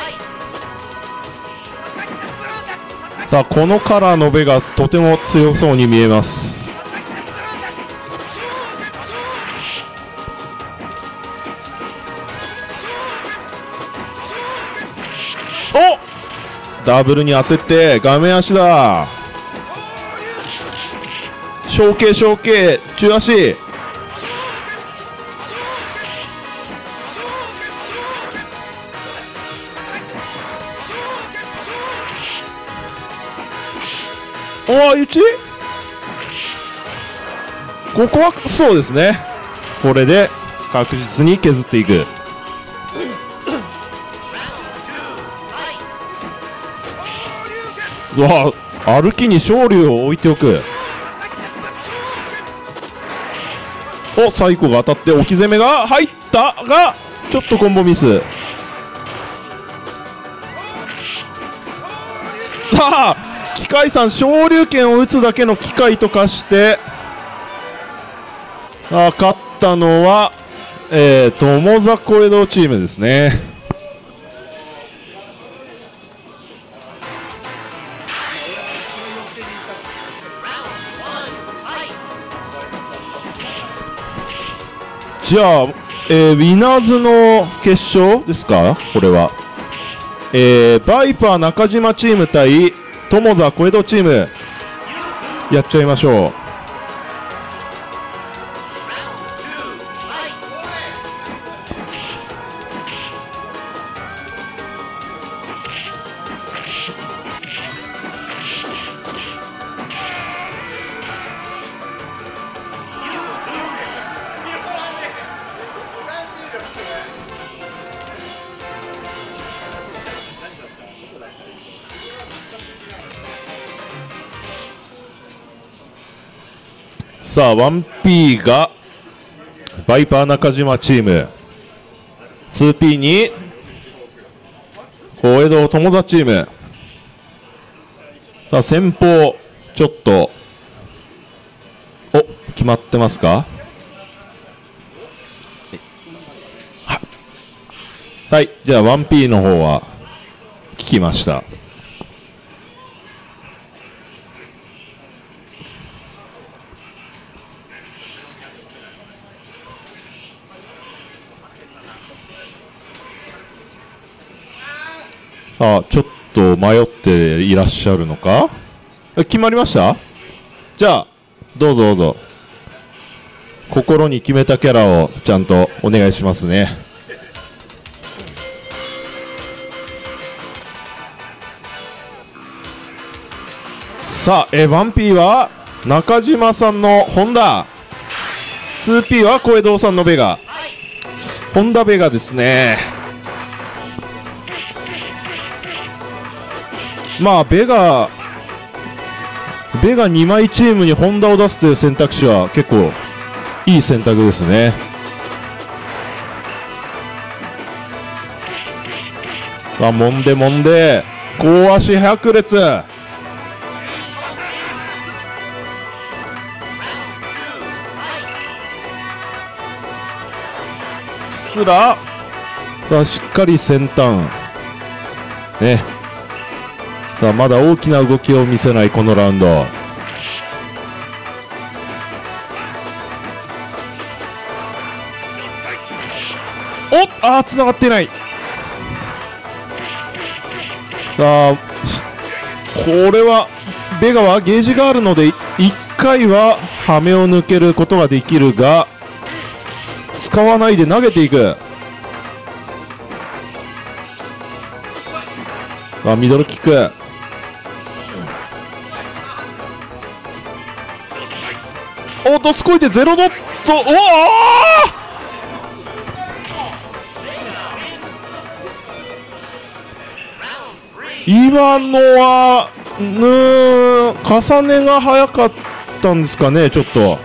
さあこのカラーのベガスとても強そうに見えます。ダブルに当てて画面足だ。小径中足。相打ち。ここはそうですね。これで確実に削っていく。うわ、歩きに昇竜を置いておく。サイコが当たって置き攻めが入ったがちょっとコンボミス。さあ機械さん昇竜拳を打つだけの機械と化して勝ったのは、友座小江戸チームですね。じゃあ、ウィナーズの決勝ですか、これは。バイパー中島チーム対友座小江戸チームやっちゃいましょう。さあ 1P がバイパー中島チーム、 2P に小江戸友座チーム。さあ先方ちょっと決まってますか。はい、じゃあ 1P の方は聞きました。ちょっと迷っていらっしゃるのか。決まりました。じゃあどうぞどうぞ、心に決めたキャラをちゃんとお願いしますね。さあ、1P は中島さんのホンダ、 2P は小江戸さんのベガ、ホンダベガですね。まあベガ2枚チームにホンダを出すという選択肢は結構いい選択ですね。もんでもんで高足百列、すらさあしっかり先端ね。さあまだ大きな動きを見せないこのラウンド。つながっていない。さあこれはベガはゲージがあるので1回は羽目を抜けることができるが、使わないで投げていく。ミドルキック、ドスコイでゼロドット。今のは重ねが早かったんですかね。ちょっと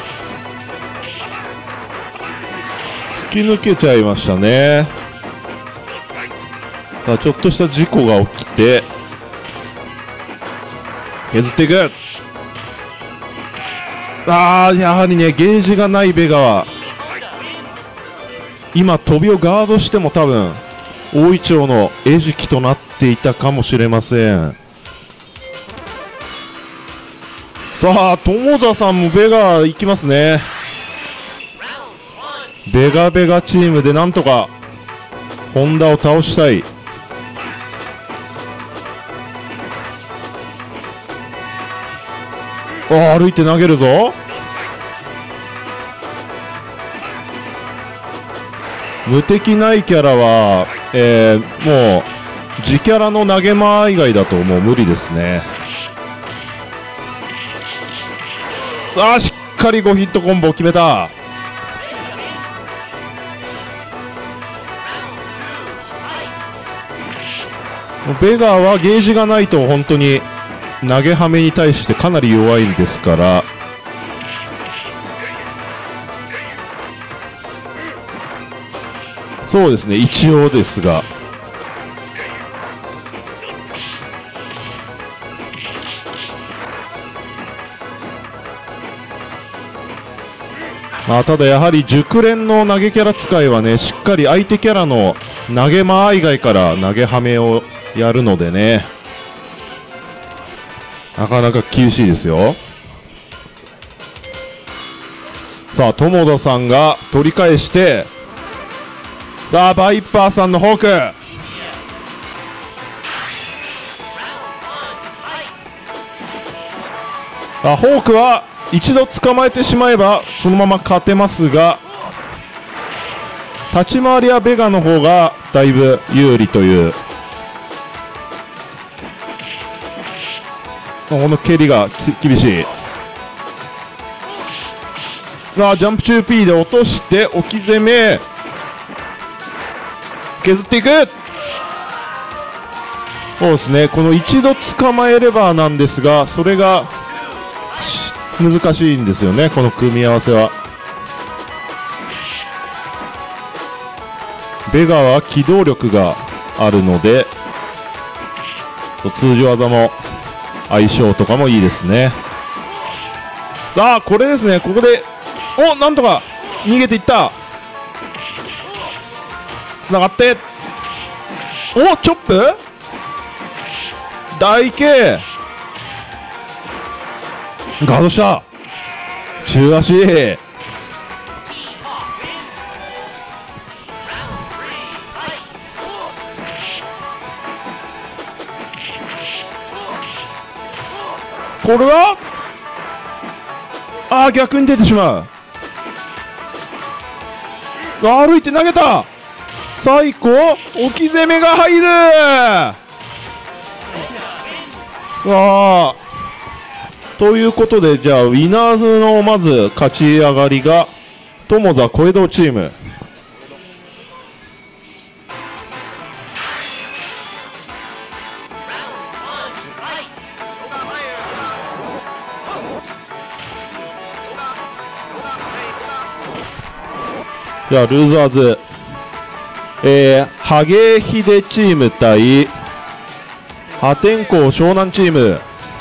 突き抜けちゃいましたね。さあちょっとした事故が起きて削っていく。やはりねゲージがないベガは今飛びをガードしても多分大イチョウの餌食となっていたかもしれません。さあ友田さんもベガいきますね。ベガベガチームでなんとかホンダを倒したい。歩いて投げるぞ。無敵ないキャラは、もう自キャラの投げ間以外だともう無理ですね。さあしっかり5ヒットコンボを決めた。ベガはゲージがないと本当に投げはめに対してかなり弱いんですから、そうですね一応ですが、 まあ、ただやはり熟練の投げキャラ使いはね、しっかり相手キャラの投げ間以外から投げはめをやるのでね、なかなか厳しいですよ。さあ友田さんが取り返して、さあバイパーさんのホーク、ホークは一度捕まえてしまえばそのまま勝てますが、立ち回りはベガの方がだいぶ有利という、この蹴りが厳しい。さあジャンプ中 P で落として置き攻め削っていく。そうですね、この一度捕まえればなんですが、それが難しいんですよね、この組み合わせは。ベガは機動力があるので通常技も相性とかもいいですね。さあこれですね、ここでなんとか逃げていった。つながってチョップ大 K ガードした中足、これは逆に出てしまう。歩いて投げた。最後置き攻めが入る。さあということで、じゃあウィナーズのまず勝ち上がりが友座小江戸チーム。じゃあルーザーズ、ハゲヒデチーム対破天荒湘南チーム。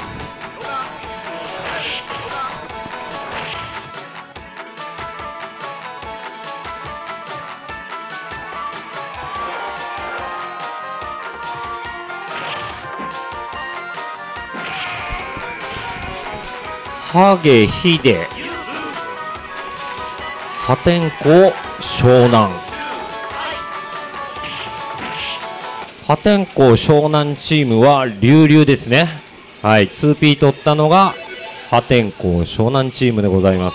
ハゲヒデ、破天荒湘南。破天荒湘南チームは龍々ですね。はい、2P 取ったのが破天荒湘南チームでございます。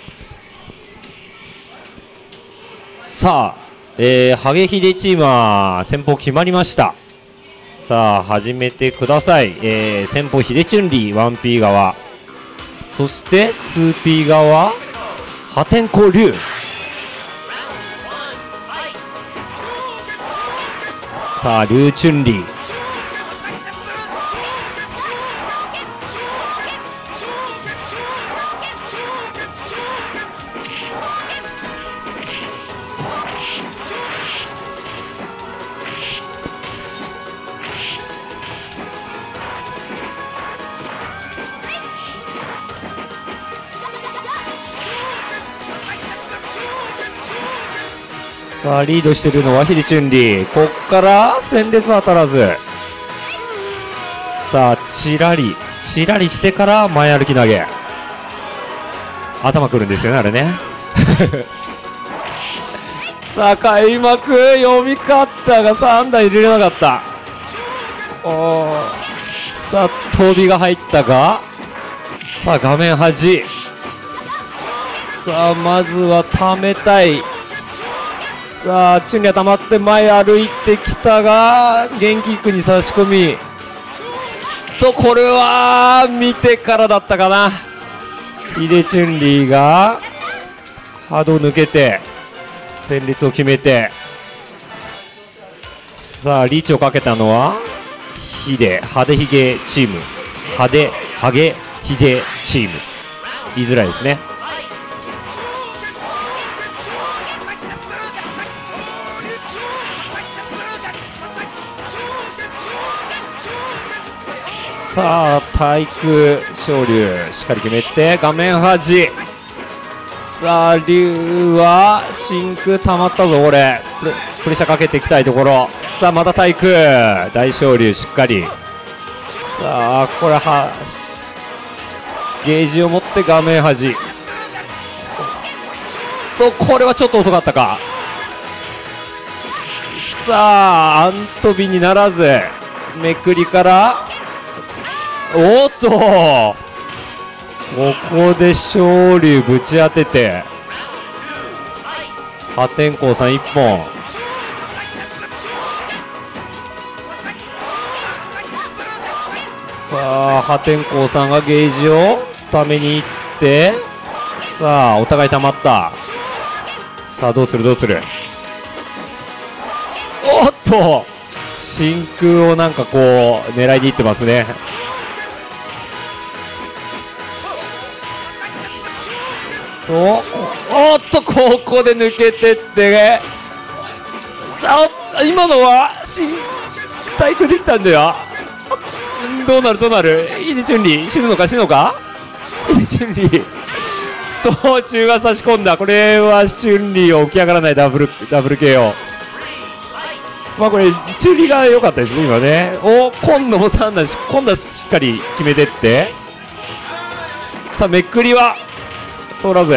さあ、ハゲヒデチームは先方決まりました。さあ始めてください。先方ヒデチュンリー 1P 側、そして 2P 側破天荒龍。さあ龍チュンリー、さあリードしているのはヒデチュンリー。こっから戦列当たらず、さあチラリしてから前歩き投げ、頭くるんですよねあれねさあ開幕読み勝ったが3台入れれなかった。さあ飛びが入ったが、さあ画面端、さあまずはためたい。さあチュンリは溜まって前歩いてきたが元気くに差し込みと、これは見てからだったかな。ヒデチュンリーが波動抜けて戦列を決めて、さあリーチをかけたのはハデヒゲチーム、ハゲヒデチーム、言いづらいですね。さあ体育昇竜しっかり決めて画面端、 さあ龍は真空溜まったぞ。これプレッシャーかけていきたいところ。さあまた対空大昇龍しっかり。さあこれはゲージを持って画面端と、これはちょっと遅かったか。さあアントビにならず、めくりからおっとここで昇龍ぶち当てて破天荒さん1本。さあ破天荒さんがゲージをためにいって、さあお互い溜まった。さあどうするどうする。おっと真空をなんかこう狙いにいってますね。おっとここで抜けてって、さあ今のは対空できたんだよ。どうなるどうなる。イネチュンリー死ぬのか死ぬのか。イネチュンリー途中が差し込んだ。これはチュンリーを起き上がらないダブル KO。まあこれチュンリーが良かったですね今ね。今度も3段今度はしっかり決めてって、さあめくりは通らず。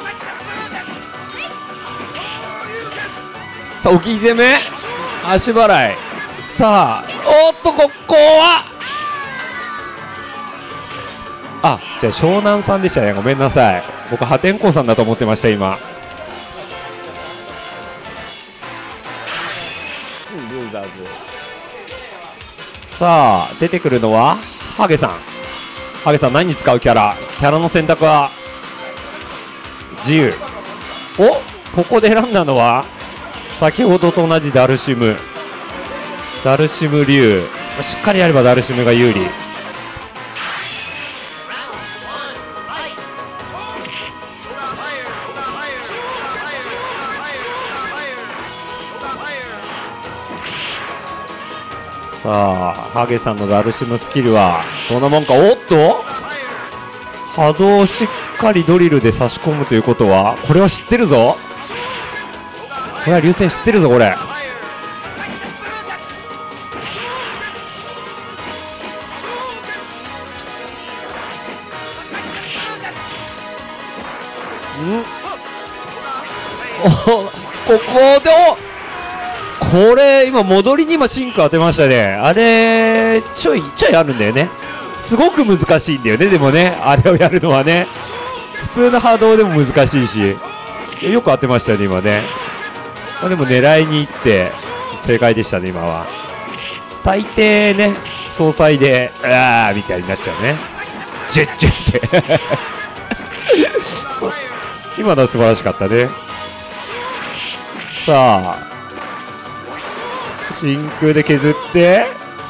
さあ置き攻め足払い。さあここはじゃあ湘南さんでしたね。ごめんなさい、僕破天荒さんだと思ってました今。ルーザーズ。さあ出てくるのはハゲさん。ハゲさん何に使うキャラの選択は自由。ここで選んだのは先ほどと同じダルシム竜。しっかりやればダルシムが有利。さあハゲさんのダルシムスキルはどんなもんか。波動をしっかりドリルで差し込むということは、これは知ってるぞ。これは流星知ってるぞこれ。ここでこれ今戻りに今シンク当てましたね。あれちょいあるんだよね。すごく難しいんだよね。でもねあれをやるのはね普通の波動でも難しいし、よく当てましたね今ね。でも狙いにいって正解でしたね今は。大抵ね総裁でみたいになっちゃうね。ジェッジェって今のは素晴らしかったね。さあ真空で削って、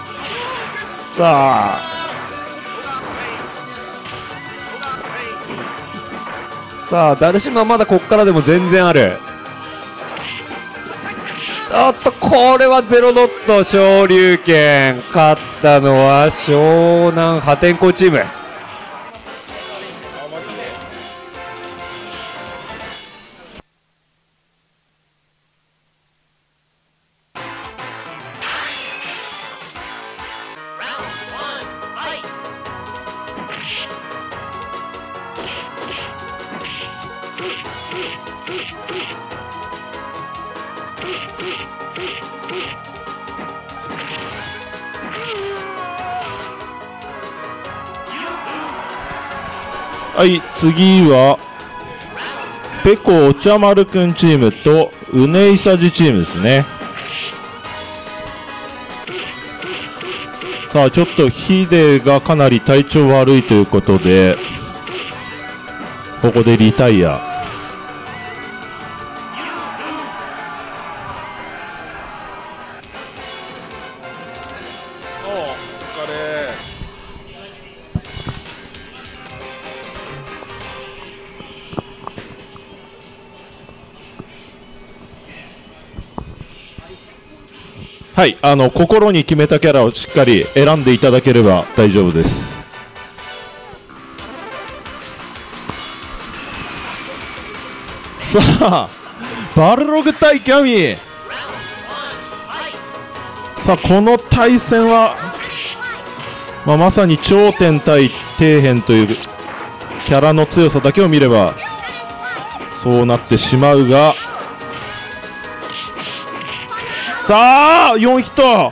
さあダルシムはまだこっからでも全然ある。これはゼロノット昇龍拳。勝ったのは湘南破天荒チーム。 はい、次はペコお茶丸くんチームとうねいさじチームですね。さあちょっとヒデがかなり体調悪いということでここでリタイア。はい、心に決めたキャラをしっかり選んでいただければ大丈夫です。 さあバルログ対キャミ。さあこの対戦は、まさに頂点対底辺というキャラの強さだけを見ればそうなってしまうが、さあ4ヒット。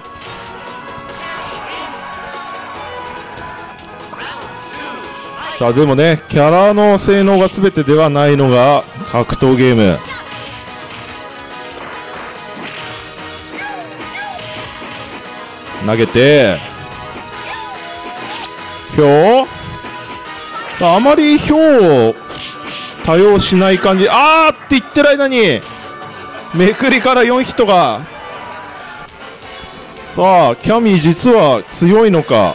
さあでもね、キャラの性能が全てではないのが格闘ゲーム。投げてひょう。さああまりひょうを多用しない感じ。あーって言ってる間にめくりから4ヒットが。さあキャミー実は強いのか。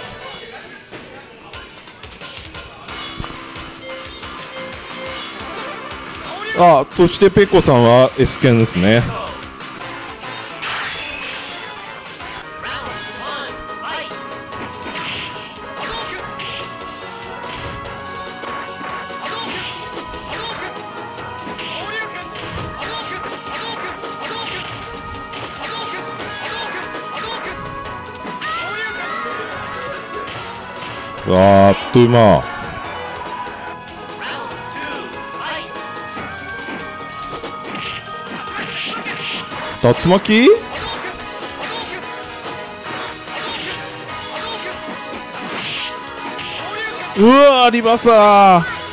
あ、そしてペコさんは S 剣ですね。さあ、あっという間。竜巻。うわ、リバーサー。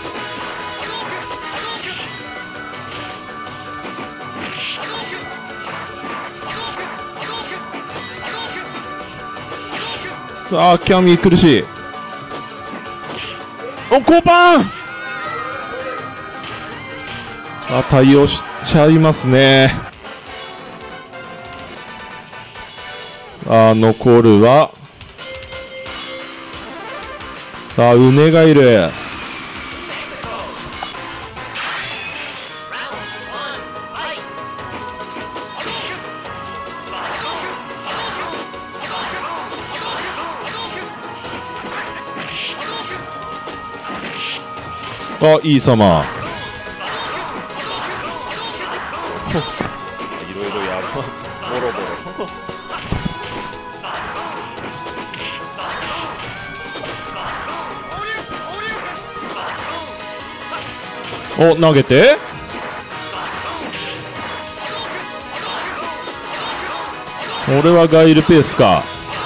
さあキャミー苦しい。お、交番。あ、対応しちゃいますね。残るはさあウネがいる。あ、いい様。いろいろやる。ボロボロ。お、投げて。これはガイルペースか。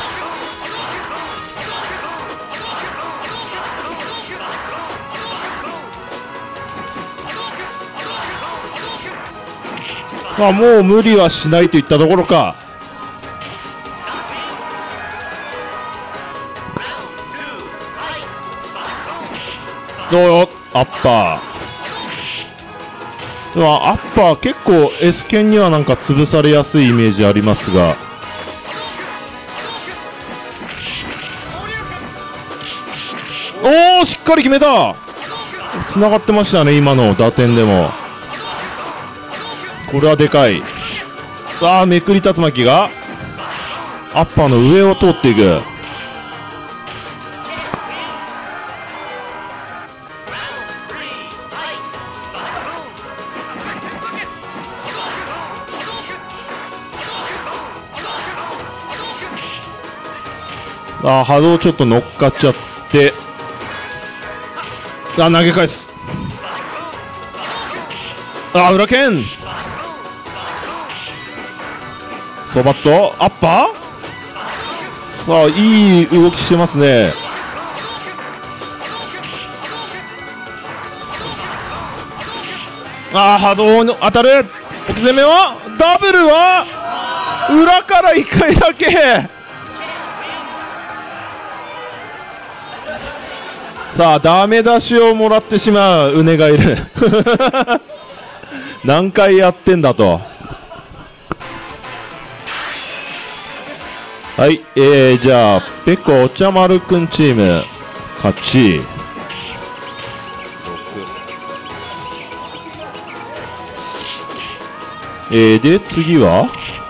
まあもう無理はしないといったところか。どうよ、アッパー。でもアッパー結構 S 剣にはなんか潰されやすいイメージありますが。おお、しっかり決めた。つながってましたね、今の打点でも。これはでかい。さあめくり竜巻がアッパーの上を通っていく。ああ波動ちょっと乗っかっちゃって、あ、投げ返す。あ、裏剣。ソバットアッパー。さあいい動きしてますね。ああ波動の当たる。置き攻めはダブルは裏から1回だけ。さあダメ出しをもらってしまうウネがいる。何回やってんだと。はい、じゃあペコお茶丸くんチーム勝ち。で次は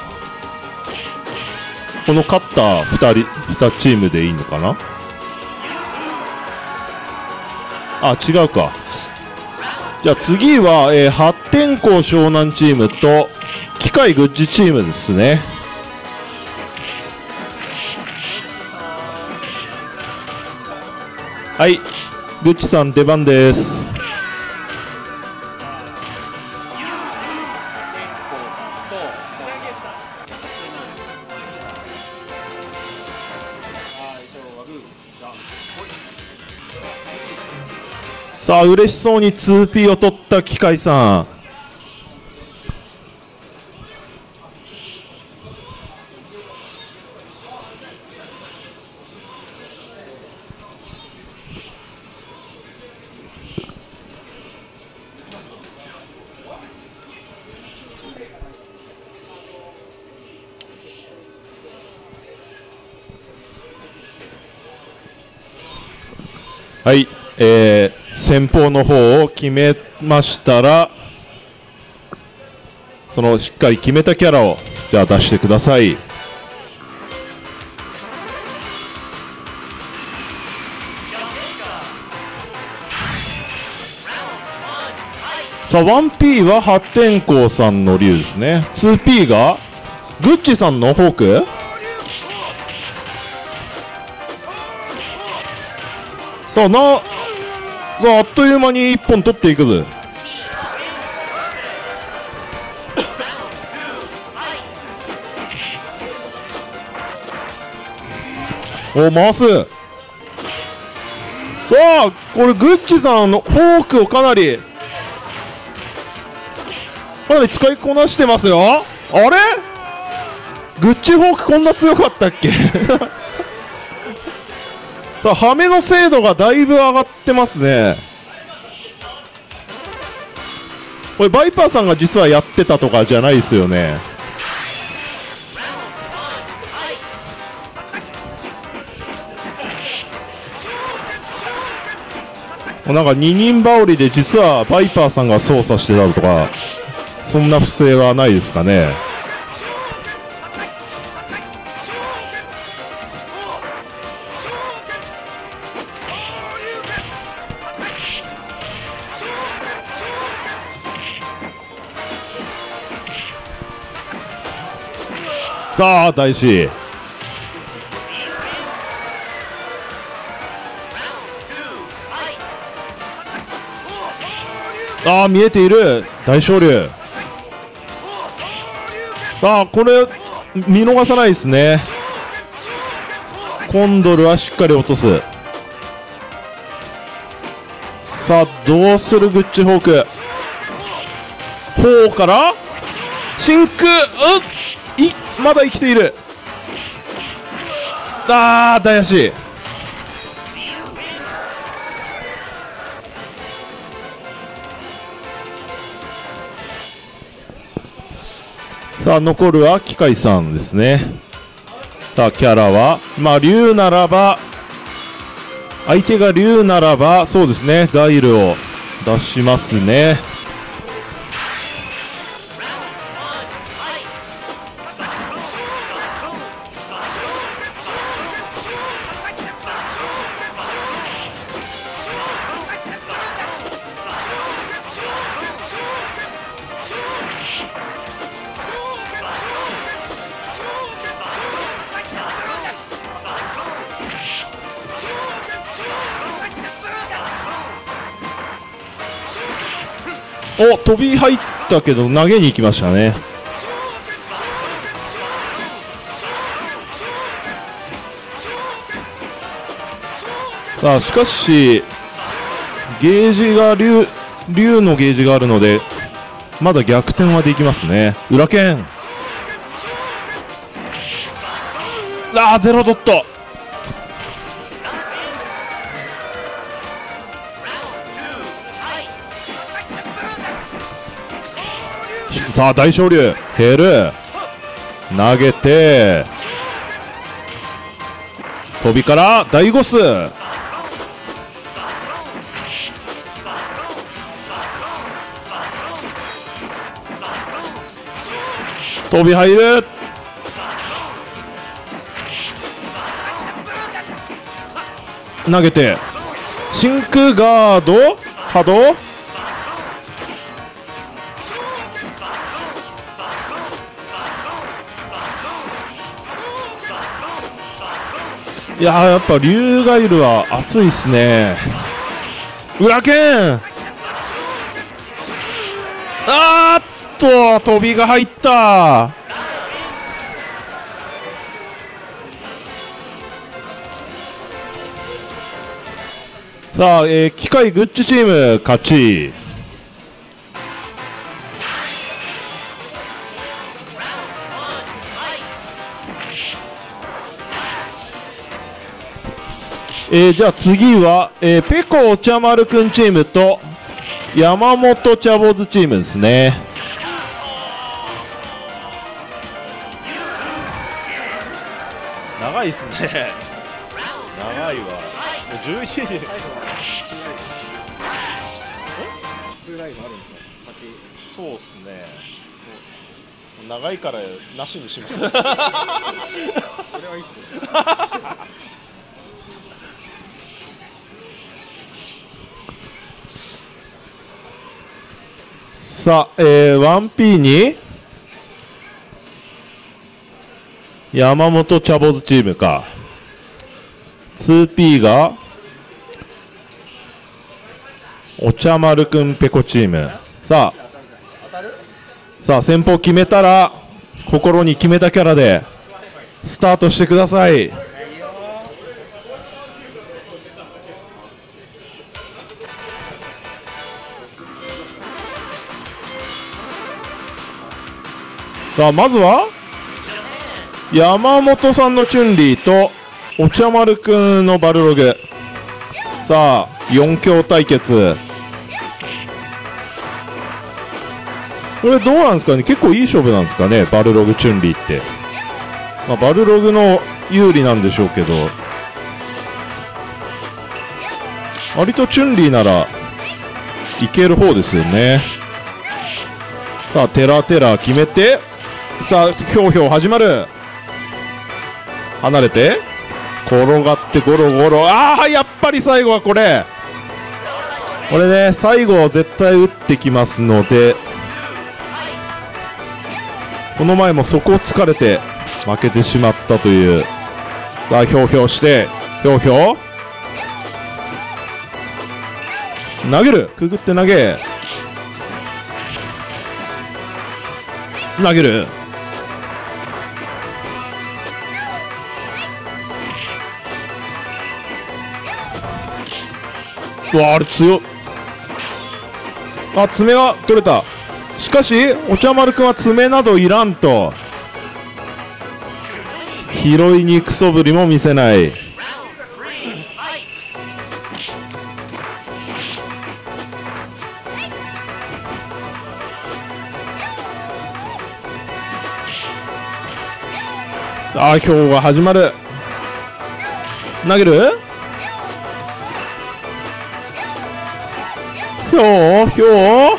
この勝った2チームでいいのかな。あ、違うか。 じゃあ次は、発展校湘南チームと機械グッジチームですね。はい、グッチさん出番です。さあ嬉しそうに 2P を取った機械さん。はい、先方の方を決めましたら、そのしっかり決めたキャラをじゃあ出してください。さあ 1P は発展校さんの竜ですね。 2P がグッチさんのホーク。さああっという間に1本取っていくぜ。お回す。さあこれグッチさんのフォークをかなり使いこなしてますよ。あれグッチフォークこんな強かったっけさあハメの精度がだいぶ上がってますね。これバイパーさんが実はやってたとかじゃないですよね。なんか二人羽織で実はバイパーさんが操作してたとか、そんな不正はないですかね。さあ大志、ああ見えている大昇龍。さあこれ見逃さないですね。コンドルはしっかり落とす。さあどうするグッチホーク。ほうから真空、まだ生きている。あー大足。さあ残るは機械さんですね。さあキャラは竜ならば、相手が竜ならばそうですね、ガイルを出しますね。お、飛び入ったけど投げに行きましたね。さあしかしゲージが竜のゲージがあるのでまだ逆転はできますね。裏剣、ゼロドット。さあ大昇龍減る、投げて飛びから大ゴス。飛び入る、投げて真空ガード波動。 いやー、やっぱ龍ガイルは熱いっすね。裏剣、あーっと飛びが入った。さあ、機械グッチチーム勝ち。じゃあ次は、ペコお茶丸くんチームと山本茶坊主チームですね。長いっすね。長いわ。もう11時。そうっすね。長いからなしにします。これはいいっす。さあ、1P に山本茶坊主チームか。2P がお茶丸くんペコチーム。さあ先方決めたら心に決めたキャラでスタートしてください。さあまずは山本さんのチュンリーとお茶丸くんのバルログ。さあ4強対決。これどうなんですかね。結構いい勝負なんですかね、バルログチュンリーって。まあ、バルログの有利なんでしょうけど、割とチュンリーならいける方ですよね。さあテラテラ決めて、さあひょうひょう始まる。離れて転がってゴロゴロ。ああやっぱり最後はこれね、最後絶対打ってきますので、この前もそこを突かれて負けてしまったという。さあひょうひょうしてひょうひょう投げる、くぐって投げる。うわあれ強っ。あ爪は取れた。しかしお茶丸くんは爪などいらんと、拾いにくそぶりも見せない。さあひょうが始まる。投げる。ひょうひょう。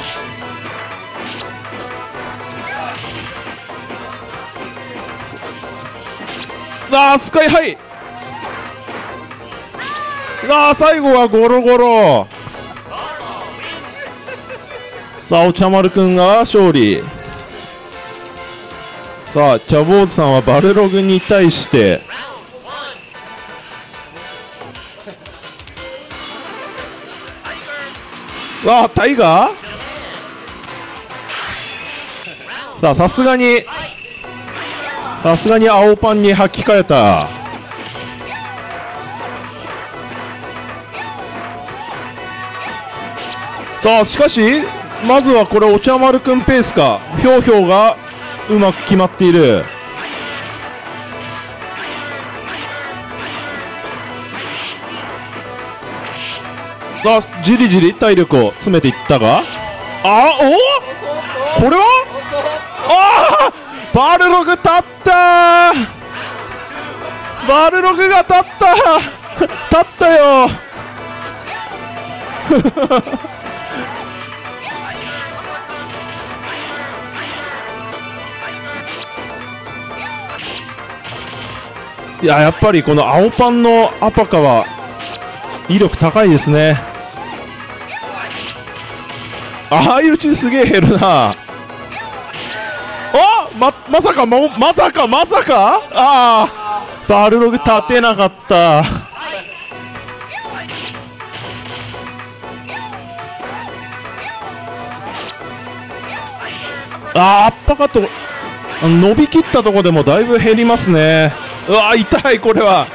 あースカイハイ。あー最後はゴロゴロ。さあお茶丸くんが勝利。さあ茶坊主さんはバルログに対してわあタイガー。さあさすがに青パンに履き替えた。さあしかしまずはこれお茶丸くんペースか。ひょうひょうがうまく決まっている。さあじりじり体力を詰めていったが、これはバルログ立った。バルログが立ったよ。いややっぱりこの青パンのアパカは威力高いですね。相打ちすげえ減るな。まさかバルログ立てなかった。アッパーカット伸びきったところでもだいぶ減りますね。うわ痛い、これは。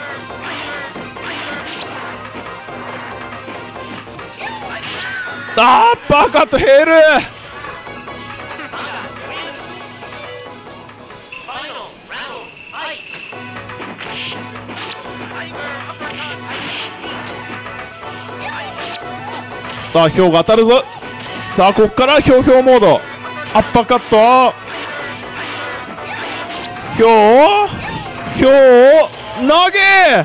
アッパーカット減る。ヒョウが当たるぞ。さあここからヒョウヒョウモード、アッパーカット、ヒョウ投げ。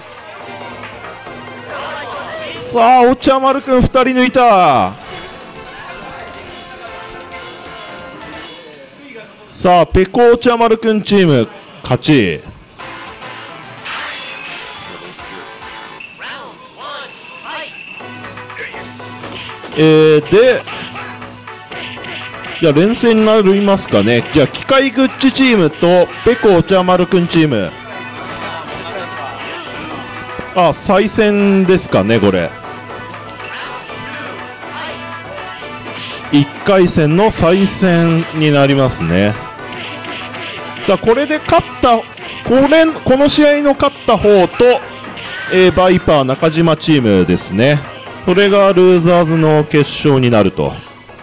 さあお茶丸くん2人抜いた。さあペコお茶丸くんチーム勝ち。でじゃあ連戦になりますかね。じゃあ機械グッチチームとペコお茶丸くんチーム、再戦ですかね。これ1回戦の再戦になりますね。さあこれで勝ったこの試合の勝った方と、バイパー中島チームですね。これがルーザーズの決勝になると。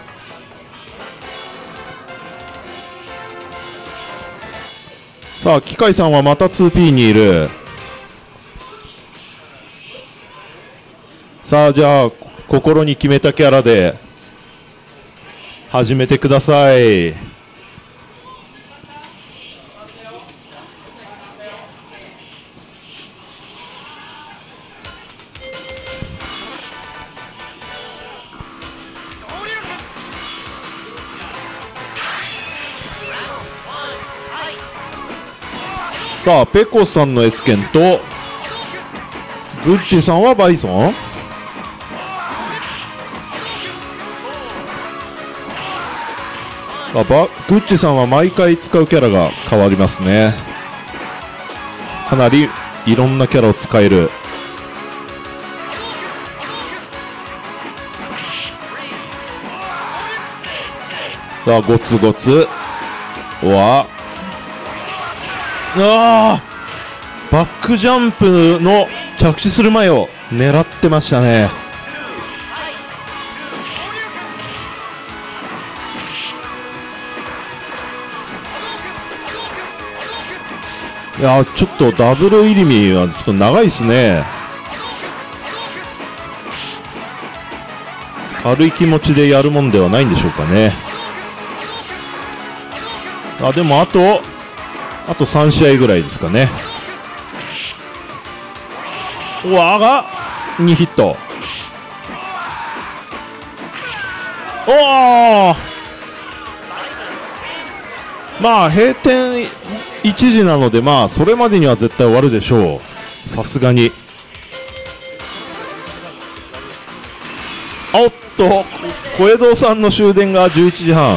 さあ機械さんはまた 2P にいる。さあじゃあ心に決めたキャラで始めてください。さあペコさんのエスケンとグッチさんはバイソン。グッチさんは毎回使うキャラが変わりますね。かなりいろんなキャラを使える。さあゴツゴツはバックジャンプの着地する前を狙ってましたね。いやちょっとダブル入り身はちょっと長いですね。軽い気持ちでやるもんではないんでしょうかね。でもあと3試合ぐらいですかね。が2ヒット。閉店1時なのでそれまでには絶対終わるでしょう。さすがに。おっと小江戸さんの終電が11時半。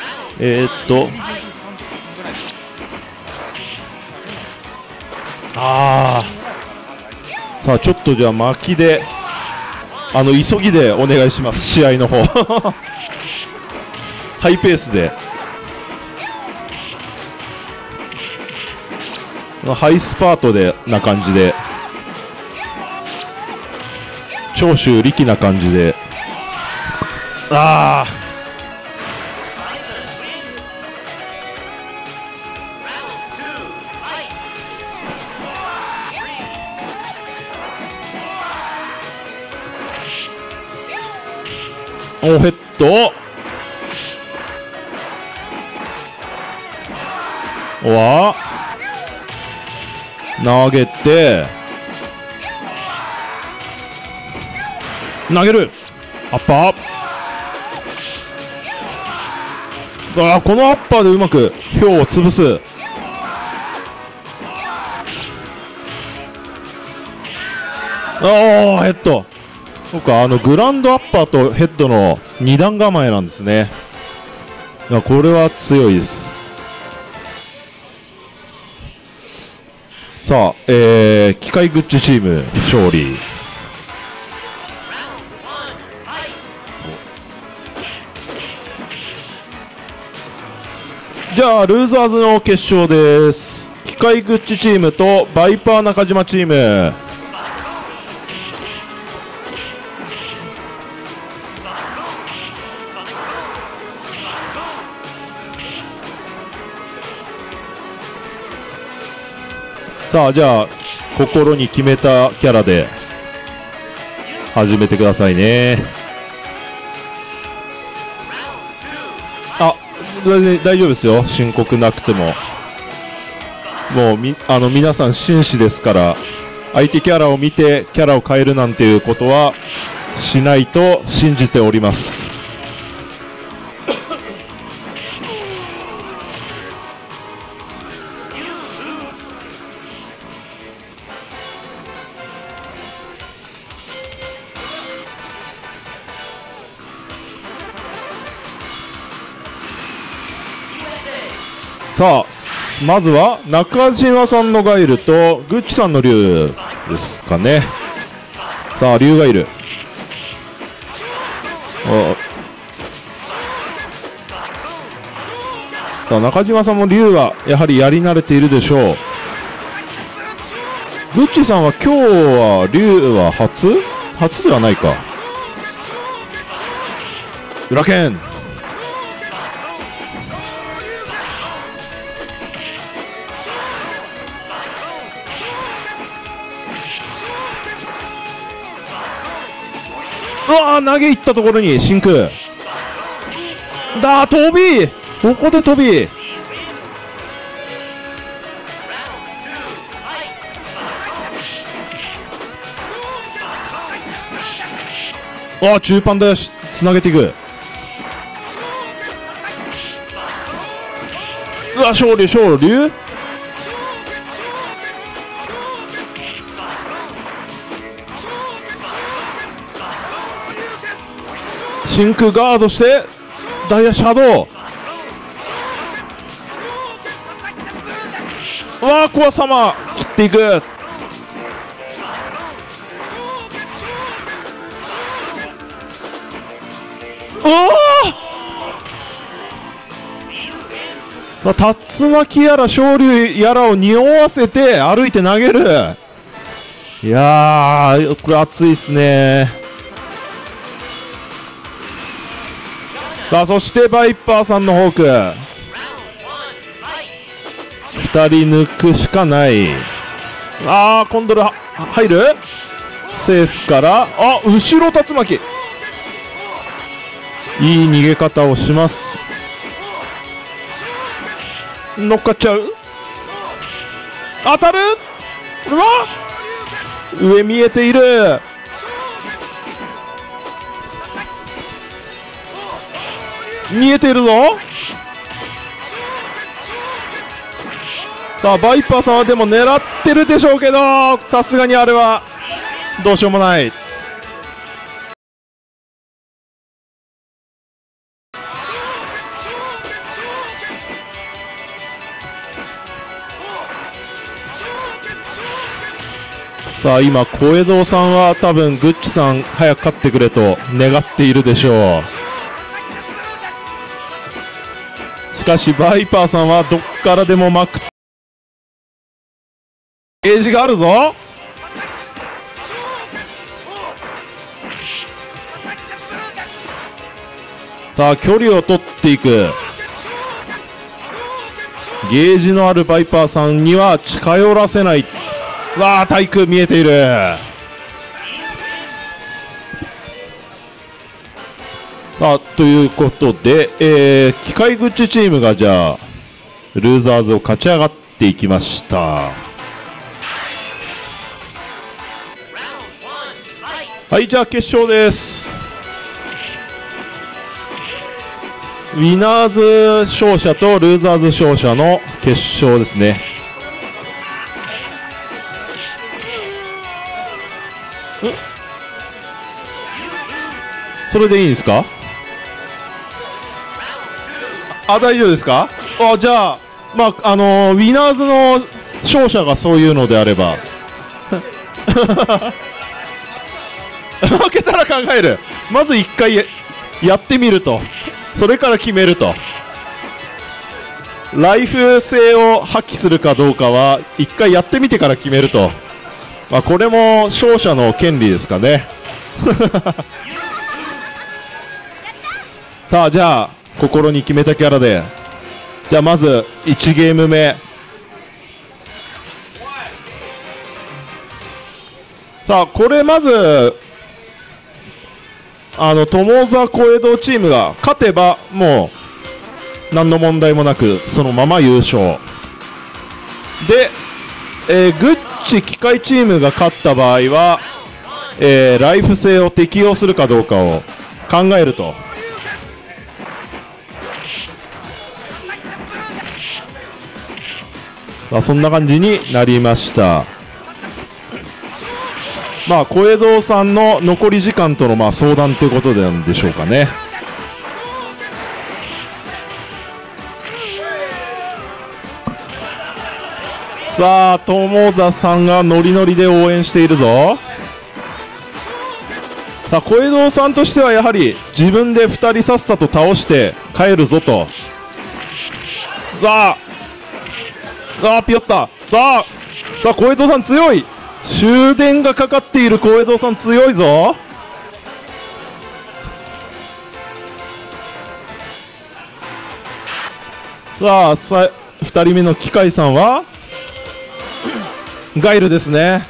さあちょっとじゃあ巻きで急ぎでお願いします。試合の方ハイペースでハイスパートでな感じで長州力な感じでヘッド投げて投げるアッパー。このアッパーでうまくヒョウを潰す。ヘッド。そうかグランドアッパーとヘッドの2段構えなんですね。これは強いです。 さあ、機械グッチチーム勝利。じゃあルーザーズの決勝です。機械グッチチームとバイパー中島チーム。さあじゃあ心に決めたキャラで始めてくださいね。あ、大丈夫ですよ、申告なくても。もう皆さん紳士ですから、相手キャラを見てキャラを変えるなんていうことはしないと信じております。さあまずは中島さんのガイルとグッチさんの竜ですかね。さあ竜ガイル、さあ中島さんも竜はやはりやり慣れているでしょう。グッチさんは今日は竜は初ではないか。裏剣、うわー、投げいったところに真空だ。飛び、ここで飛び、ああ中盤でつなげていく。うわ勝利真空ガードしてダイヤシャドウ、うわー怖さま切っていく。さあ竜巻やら昇竜やらを匂わせて歩いて投げる。いやーこれ熱いっすね。さあそしてバイパーさんのホーク、2人抜くしかない。あーコンドル入る、セーフから、あ後ろ竜巻、いい逃げ方をします。乗っかっちゃう、当たる、うわ上見えている。見えているぞ。さあバイパーさんはでも狙ってるでしょうけど、さすがにあれはどうしようもない。さあ今小江戸さんは多分グッチさん早く勝ってくれと願っているでしょう。しかしバイパーさんはどっからでもまくゲージがあるぞ。さあ距離を取っていく。ゲージのあるバイパーさんには近寄らせない。わあ対空見えている。さあということで、機械口チームがじゃあルーザーズを勝ち上がっていきました。はいじゃあ決勝です。ウィナーズ勝者とルーザーズ勝者の決勝ですね。それでいいんですか。あ大丈夫ですか。あじゃあまあウィナーズの勝者がそういうのであれば負けたら考える。まず1回やってみると、それから決めると。ライフ性を発揮するかどうかは1回やってみてから決めると、まあ、これも勝者の権利ですかねさあ、じゃあ心に決めたキャラで、じゃあまず1ゲーム目、さあこれまず友沢小江戸チームが勝てばもう何の問題もなくそのまま優勝で、グッチ機械チームが勝った場合は、ライフ性を適用するかどうかを考えると。そんな感じになりました。まあ小江戸さんの残り時間とのまあ相談ということなんでしょうかね。さあ友田さんがノリノリで応援しているぞ。さあ小江戸さんとしてはやはり自分で2人さっさと倒して帰るぞと。さあピヨった。さあ小江戸さん強い。終電がかかっている小江戸さん強いぞ。さあ2人目の機械さんはガイルですね。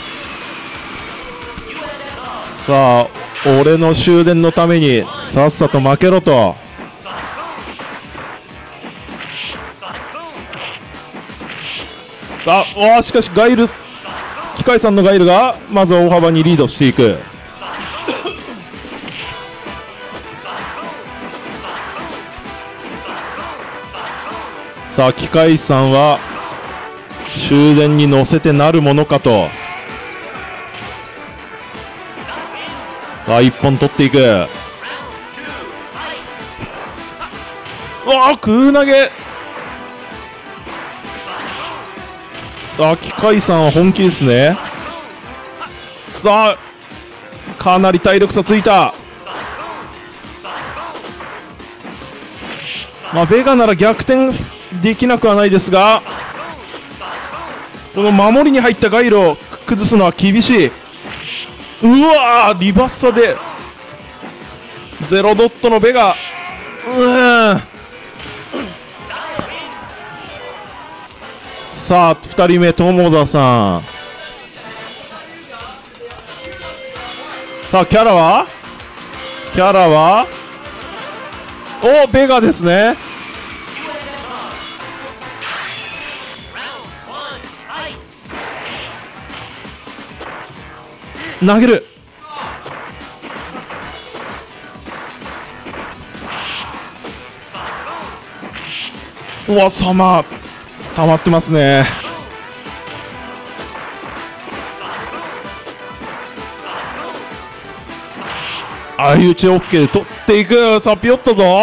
さあ俺の終電のためにさっさと負けろと。さあしかしガイル機械さんのガイルがまず大幅にリードしていく。さあ機械さんは終電に乗せてなるものかと。さあ1本取っていく。空投げ。さあ機械さんは本気ですね。さあかなり体力差ついた。まあベガなら逆転できなくはないですが、この守りに入ったガイルを崩すのは厳しい。うわーリバッサでゼロドットのベガ。さあ2人目友田さん。さあキャラはベガですね。投げる。うわ様溜まってますね。相打ち OK で取っていく。さあピヨったぞ。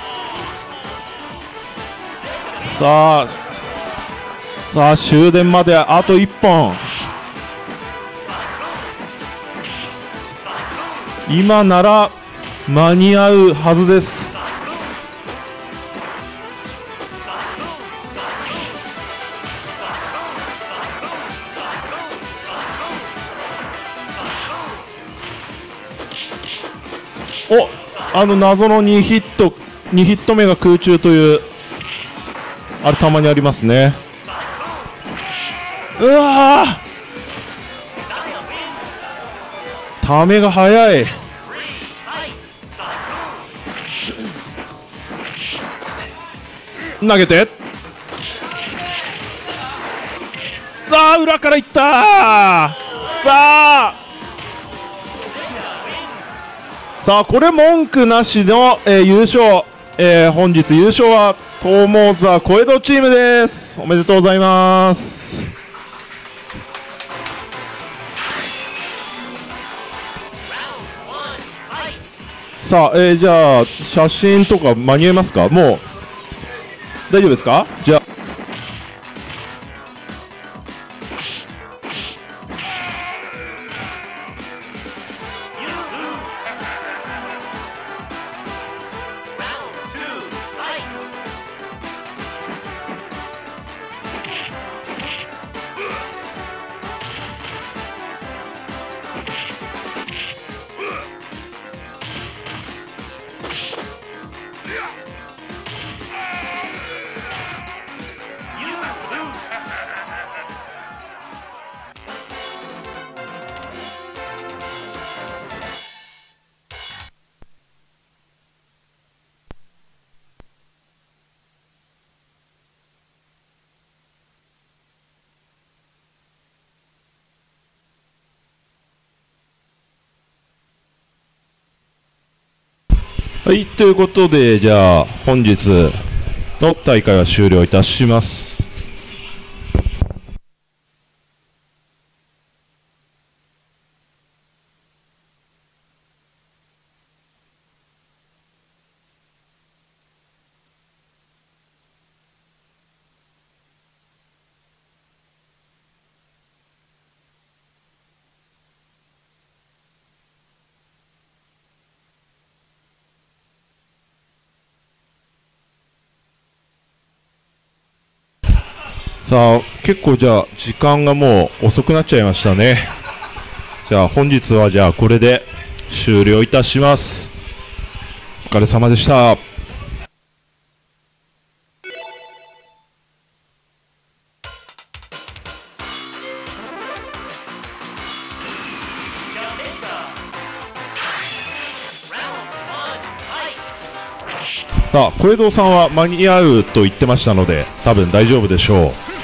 さあ終電まであと1本。今なら間に合うはずです。謎の2ヒット目が空中というあれたまにありますね。うわーためが早い。投げて裏からいったー。さあこれ文句なしの、優勝、本日優勝は友沢小江戸チームです。おめでとうございます。さあ、じゃあ写真とか間に合いますか。もう大丈夫ですか。じゃあはい、ということで、じゃあ本日の大会は終了いたします。さあ、結構じゃあ時間がもう遅くなっちゃいましたね。じゃあ本日はじゃあこれで終了いたします。お疲れ様でした。さあ、小江戸さんは間に合うと言ってましたので多分大丈夫でしょう。